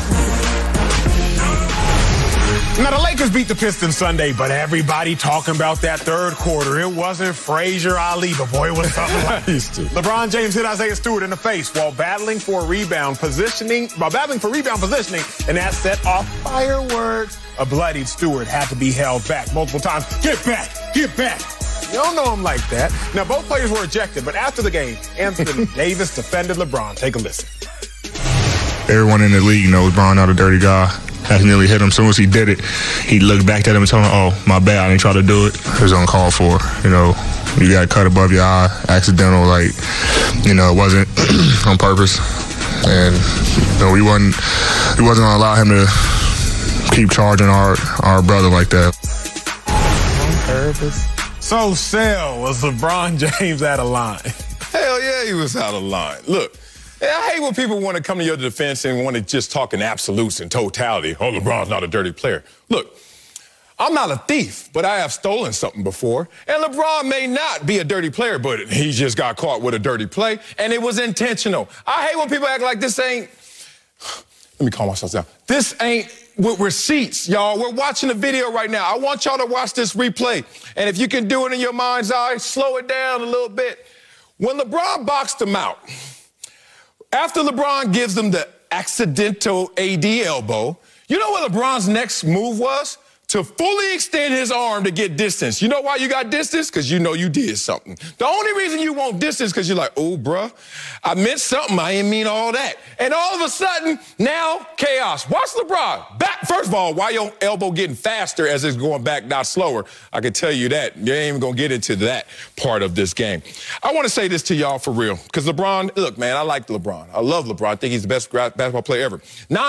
Now, the Lakers beat the Pistons Sunday, but everybody talking about that third quarter. It wasn't Frazier Ali, but boy, it was something like LeBron James hit Isaiah Stewart in the face while battling for rebound positioning, and that set off fireworks. A bloodied Stewart had to be held back multiple times. Get back, get back. You don't know him like that. Now, both players were ejected, but after the game, Anthony Davis defended LeBron. Take a listen. Everyone in the league knows Bron not a dirty guy. Accidentally hit him. As soon as he did it, he looked back at him and told him, "Oh, my bad, I didn't try to do it." It was uncalled for. You know, you got cut above your eye, accidental, like, you know, it wasn't on purpose. And you know, we wasn't gonna allow him to keep charging our brother like that. On purpose. So, Sel, was LeBron James out of line? Hell yeah, he was out of line. Look. I hate when people want to come to your defense and want to just talk in absolutes and totality. Oh, LeBron's not a dirty player. Look, I'm not a thief, but I have stolen something before. And LeBron may not be a dirty player, but he just got caught with a dirty play, and it was intentional. I hate when people act like this ain't... Let me calm myself down. This ain't with receipts, y'all. We're watching a video right now. I want y'all to watch this replay. And if you can do it in your mind's eye, slow it down a little bit. When LeBron boxed him out, after LeBron gives them the accidental AD elbow, you know what LeBron's next move was? To fully extend his arm to get distance. You know why you got distance? Because you know you did something. The only reason you want distance because you're like, oh, bruh, I meant something. I didn't mean all that. And all of a sudden, now, chaos. Watch LeBron. Back. First of all, why your elbow getting faster as it's going back, not slower? I can tell you that. You ain't even going to get into that part of this game. I want to say this to y'all for real. Because LeBron, look, man, I like LeBron. I love LeBron. I think he's the best basketball player ever.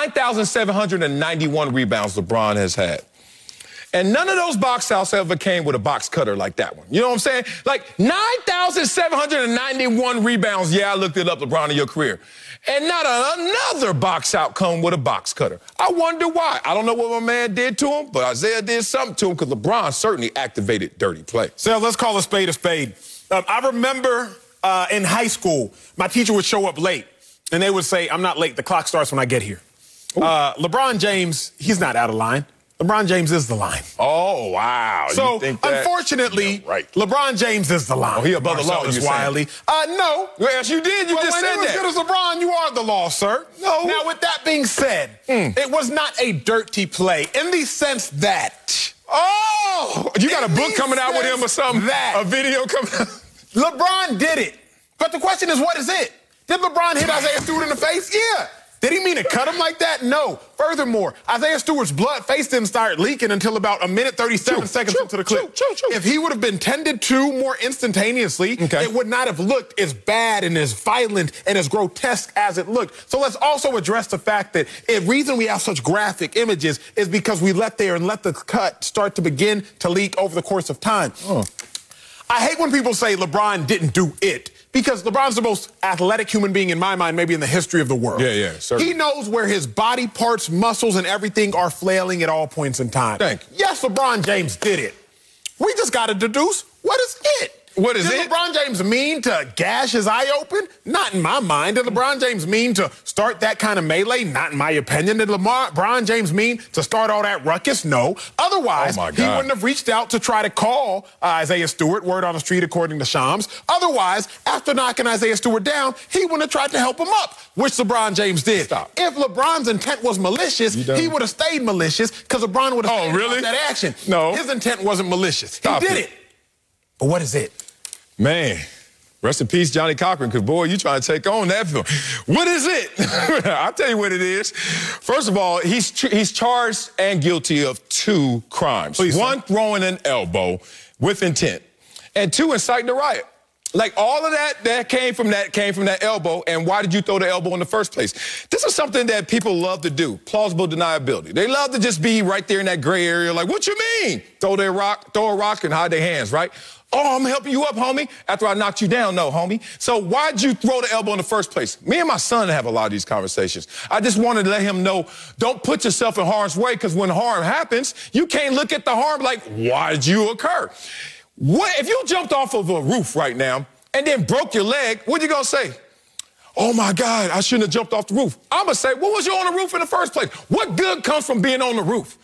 9,791 rebounds LeBron has had. And none of those box outs ever came with a box cutter like that one. You know what I'm saying? Like 9,791 rebounds. Yeah, I looked it up, LeBron, in your career. And not another box out come with a box cutter. I wonder why. I don't know what my man did to him, but Isaiah did something to him because LeBron certainly activated dirty play. So let's call a spade a spade. I remember in high school, my teacher would show up late, and they would say, I'm not late. The clock starts when I get here. LeBron James, he's not out of line. LeBron James is the line. Oh, wow. So, you think that? unfortunately, Yeah, right. LeBron James is the line. Oh, he above the law, Marcellus you Wiley. No. Yes, you did. You just said when you're that. as good as LeBron, you are the law, sir. No. Now, with that being said, it was not a dirty play in the sense that... Oh! You got a book coming out with him or something? That. A video coming out? LeBron did it. But the question is, what is it? Did LeBron hit Isaiah Stewart in the face? Yeah. Did he mean to cut him like that? No. Furthermore, Isaiah Stewart's blood face didn't start leaking until about a minute 37 seconds into the clip. If he would have been tended to more instantaneously, it would not have looked as bad and as violent and as grotesque as it looked. So let's also address the fact that the reason we have such graphic images is because we let the cut start to begin to leak over the course of time. I hate when people say LeBron didn't do it, because LeBron's the most athletic human being in my mind, maybe in the history of the world. Yeah, certainly. He knows where his body parts, muscles, and everything are flailing at all points in time. Thank you. Yes, LeBron James did it. We just got to deduce, what is it? What is Did it? LeBron James mean to gash his eye open? Not in my mind. Did LeBron James mean to start that kind of melee? Not in my opinion. Did LeBron James mean to start all that ruckus? No. Otherwise, he wouldn't have reached out to try to call Isaiah Stewart, word on the street according to Shams. Otherwise, after knocking Isaiah Stewart down, he wouldn't have tried to help him up, which LeBron James did. If LeBron's intent was malicious, he would have stayed malicious because LeBron would have stayed that action. No. His intent wasn't malicious. He did it. But what is it? Man, rest in peace, Johnny Cochran, because, boy, you trying to take on that film. What is it? I'll tell you what it is. First of all, he's charged and guilty of 2 crimes. One, throwing an elbow with intent, and 2, inciting a riot. Like, all of that came from that elbow, and why did you throw the elbow in the first place? This is something that people love to do, plausible deniability. They love to just be right there in that gray area, like, what you mean? Throw a rock and hide their hands, right? Oh, I'm helping you up, homie, after I knocked you down. No, homie. So why'd you throw the elbow in the first place? Me and my son have a lot of these conversations. I just wanted to let him know, don't put yourself in harm's way, because when harm happens, you can't look at the harm like, why did you occur? What if you jumped off of a roof right now and then broke your leg, what you gonna say? Oh, my God, I shouldn't have jumped off the roof. I'm gonna say, what was you on the roof in the first place? What good comes from being on the roof?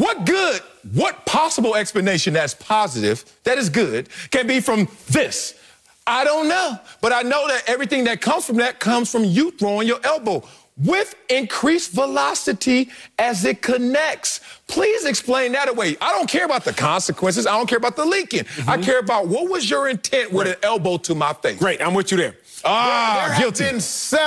What possible explanation that's positive, that is good, can be from this? I don't know, but I know that everything that comes from you throwing your elbow with increased velocity as it connects. Please explain that away. I don't care about the consequences. I don't care about the leaking. I care about what was your intent with an elbow to my face. Great, I'm with you there. There guilty. have been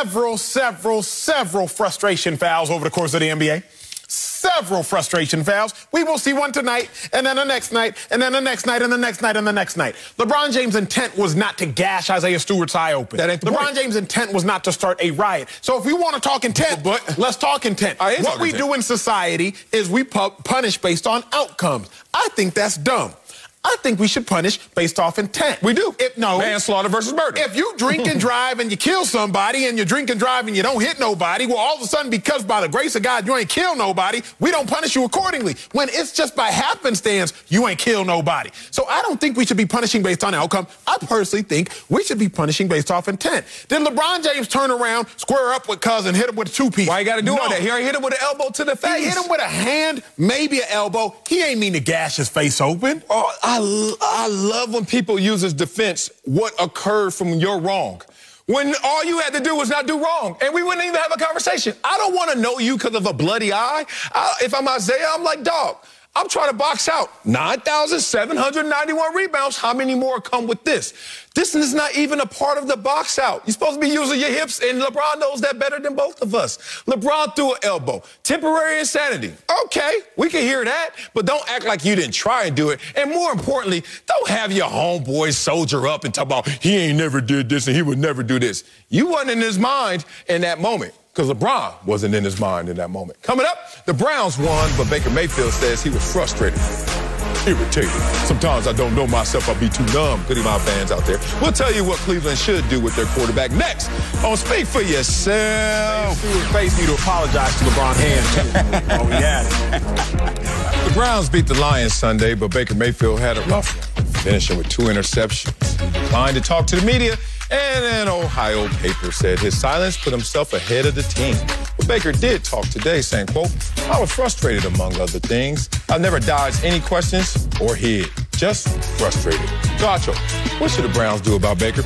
several frustration fouls over the course of the NBA. Several frustration fouls. We will see one tonight, and then the next night, and then the next night, and the next night, and the next night. LeBron James' intent was not to gash Isaiah Stewart's eye open. That ain't the LeBron point. James' intent was not to start a riot. So if we want to talk intent, let's talk intent. What we do in society is we punish based on outcomes. I think that's dumb. I think we should punish based off intent. We do. No. Manslaughter versus murder. If you drink and drive and you kill somebody, and you drink and drive and you don't hit nobody, well, all of a sudden, because by the grace of God you ain't kill nobody, we don't punish you accordingly. When it's just by happenstance, you ain't kill nobody. So I don't think we should be punishing based on outcome. I personally think we should be punishing based off intent. Did LeBron James turn around, square up with Cuz, and hit him with a 2-piece? Why you got to do all that? He already hit him with an elbow to the face. He hit him with a hand, maybe an elbow. He ain't mean to gash his face open. Oh, I love when people use as defense what occurred from your wrong. When all you had to do was not do wrong, and we wouldn't even have a conversation. I don't want to know you because of a bloody eye. If I'm Isaiah, I'm like, dog, I'm trying to box out 9,791 rebounds. How many more come with this? This is not even a part of the box out. You're supposed to be using your hips, and LeBron knows that better than both of us. LeBron threw an elbow. Temporary insanity. Okay, we can hear that, but don't act like you didn't try and do it. And more importantly, don't have your homeboys soldier up and talk about he ain't never did this and he would never do this. You wasn't in his mind in that moment, because LeBron wasn't in his mind in that moment. Coming up, the Browns won, but Baker Mayfield says he was frustrated. Irritated. Sometimes I don't know myself. I'll be too numb. Goody Mob fans out there. We'll tell you what Cleveland should do with their quarterback next on Speak for Yourself. Face me to apologize to LeBron hand. Oh, we had it. The Browns beat the Lions Sunday, but Baker Mayfield had a rough one, finishing with 2 interceptions. Declined to talk to the media And an Ohio paper said his silence put himself ahead of the team. But Baker did talk today, saying, quote, "I was frustrated, among other things. I've never dodged any questions or hid, just frustrated." So, Acho, what should the Browns do about Baker?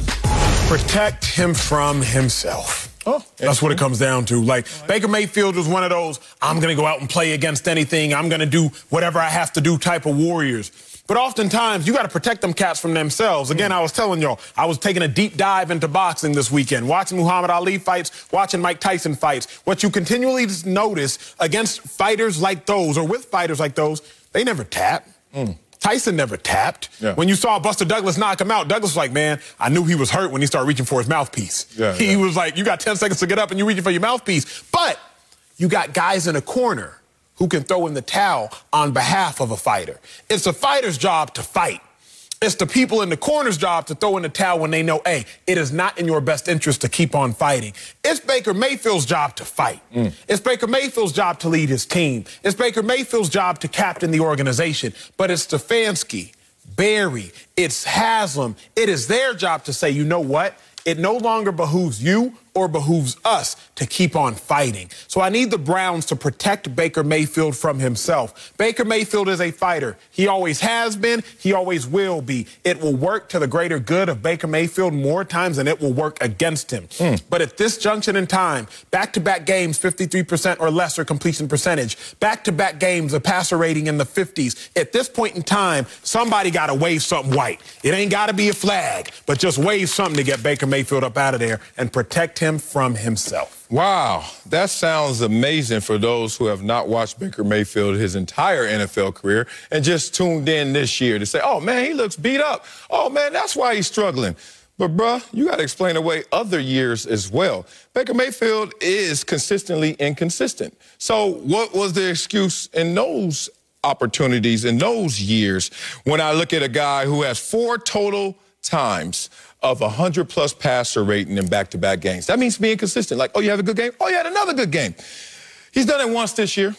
Protect him from himself. Oh, that's what it comes down to. Like, Baker Mayfield was one of those, I'm going to go out and play against anything, I'm going to do whatever I have to do type of warriors. But oftentimes, you got to protect them cats from themselves. Again, I was telling y'all, I was taking a deep dive into boxing this weekend, watching Muhammad Ali fights, watching Mike Tyson fights. What you continually notice against fighters like those, or with fighters like those, they never tap. Tyson never tapped. Yeah. When you saw Buster Douglas knock him out, Douglas was like, man, I knew he was hurt when he started reaching for his mouthpiece. He was like, you got 10 seconds to get up and you're reaching for your mouthpiece. But you got guys in a corner who can throw in the towel on behalf of a fighter. It's a fighter's job to fight. It's the people in the corner's job to throw in the towel when they know, hey, it is not in your best interest to keep on fighting. It's Baker Mayfield's job to fight. It's Baker Mayfield's job to lead his team. It's Baker Mayfield's job to captain the organization. But it's Stefanski, Barry, it's Haslam. It is their job to say, you know what? It no longer behooves you or behooves us to keep on fighting. So I need the Browns to protect Baker Mayfield from himself. Baker Mayfield is a fighter. He always has been. He always will be. It will work to the greater good of Baker Mayfield more times than it will work against him. But at this junction in time, back-to-back games, 53% or lesser completion percentage, back-to-back games, a passer rating in the 50s. At this point in time, somebody got to wave something white. It ain't got to be a flag, but just wave something to get Baker Mayfield up out of there and protect him from himself. Wow, that sounds amazing for those who have not watched Baker Mayfield his entire NFL career and just tuned in this year to say, oh, man, he looks beat up. Oh, man, that's why he's struggling. But, bruh, you got to explain away other years as well. Baker Mayfield is consistently inconsistent. So what was the excuse in those opportunities, in those years, when I look at a guy who has 4 total times of 100-plus passer rating in back-to-back games? That means being consistent. Like, oh, you have a good game? Oh, you had another good game. He's done it once this year.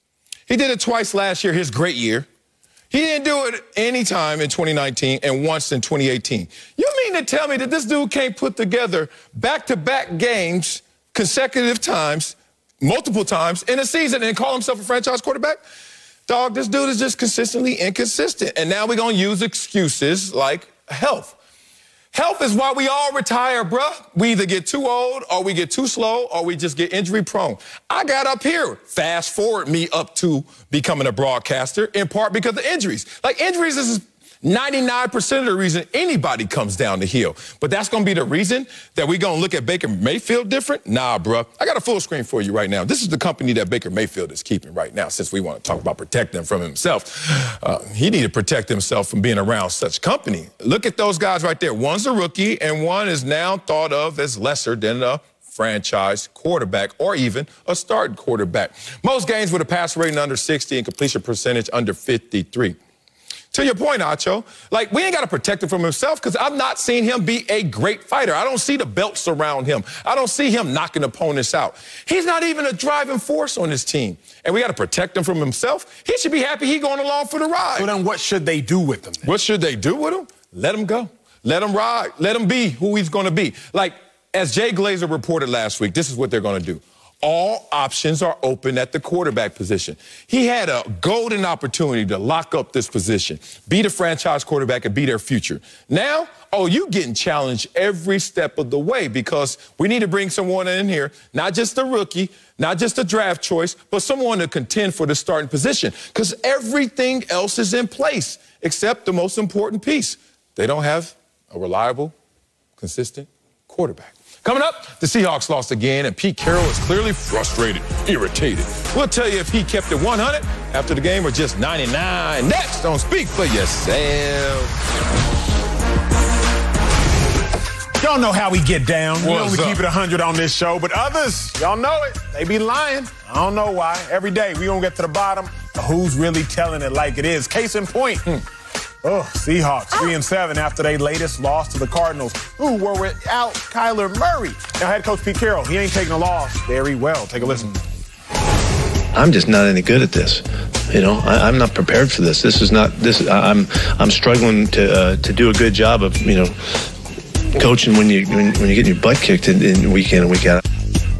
He did it twice last year, his great year. He didn't do it any time in 2019 and once in 2018. You mean to tell me that this dude can't put together back-to-back games, consecutive times, multiple times in a season and call himself a franchise quarterback? Dog, this dude is just consistently inconsistent. And now we're going to use excuses like health. Health is why we all retire, bruh. We either get too old or we get too slow or we just get injury prone. I got up here, fast forward me up to becoming a broadcaster, in part because of injuries. Like, injuries is 99% of the reason anybody comes down the hill. But that's going to be the reason that we're going to look at Baker Mayfield different? Nah, bruh. I got a full screen for you right now. This is the company that Baker Mayfield is keeping right now, since we want to talk about protecting him from himself. He need to protect himself from being around such company. Look at those guys right there. One's a rookie, and one is now thought of as lesser than a franchise quarterback or even a starting quarterback. Most games with a passer rating under 60 and completion percentage under 53. To your point, Acho, like, we ain't got to protect him from himself because I've not seen him be a great fighter. I don't see the belts around him. I don't see him knocking opponents out. He's not even a driving force on this team. And we got to protect him from himself. He should be happy he's going along for the ride. So then what should they do with him? What should they do with him? Let him go. Let him ride. Let him be who he's going to be. Like, as Jay Glazer reported last week, this is what they're going to do. All options are open at the quarterback position. He had a golden opportunity to lock up this position, be the franchise quarterback and be their future. Now, oh, you getting challenged every step of the way because we need to bring someone in here, not just a rookie, not just a draft choice, but someone to contend for the starting position because everything else is in place except the most important piece. They don't have a reliable, consistent quarterback. Coming up, the Seahawks lost again, and Pete Carroll is clearly frustrated, irritated. We'll tell you if he kept it 100 after the game or just 99. Next on Speak for Yourself. Y'all know how we get down. We only up? keep it 100 on this show, but others, y'all know it. They be lying. I don't know why. Every day, we gonna get to the bottom of who's really telling it like it is. Case in point. Oh, Seahawks 3-7 after their latest loss to the Cardinals, who were without Kyler Murray. Now, head coach Pete Carroll, he ain't taking a loss very well. Take a listen. I'm just not any good at this. You know, I'm not prepared for this. This is not this. I'm struggling to do a good job of, you know, coaching when you get your butt kicked in week in and week out.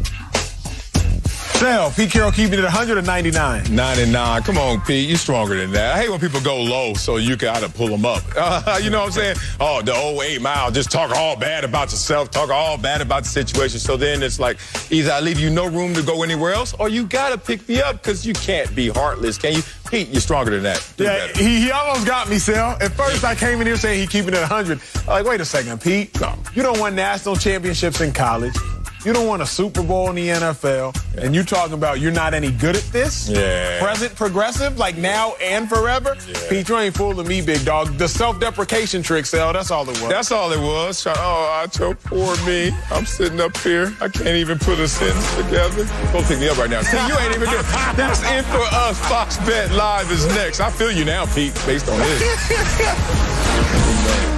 Sal, Pete Carroll keeping it 100 or 99? 99. Come on, Pete. You're stronger than that. I hate when people go low so you got to pull them up. You know what I'm saying? Oh, the old 8 Mile. Just talk all bad about yourself. Talk all bad about the situation. So then it's like either I leave you no room to go anywhere else or you got to pick me up because you can't be heartless, can you? Pete, you're stronger than that. Yeah, he almost got me, Sal. At first, I came in here saying he's keeping it 100. I'm like, wait a second, Pete. No. You don't win national championships in college. You don't win a Super Bowl in the NFL, and you talking about you're not any good at this? Yeah. Present progressive, like now and forever? Yeah. Pete, you ain't fooling me, big dog. The self-deprecation trick, Sal, that's all it was. That's all it was. Oh, Acho, poor me. I'm sitting up here. I can't even put a sentence together. Go pick me up right now. See, you ain't even doing it. That's it for us. Fox Bet Live is next. I feel you now, Pete, based on this.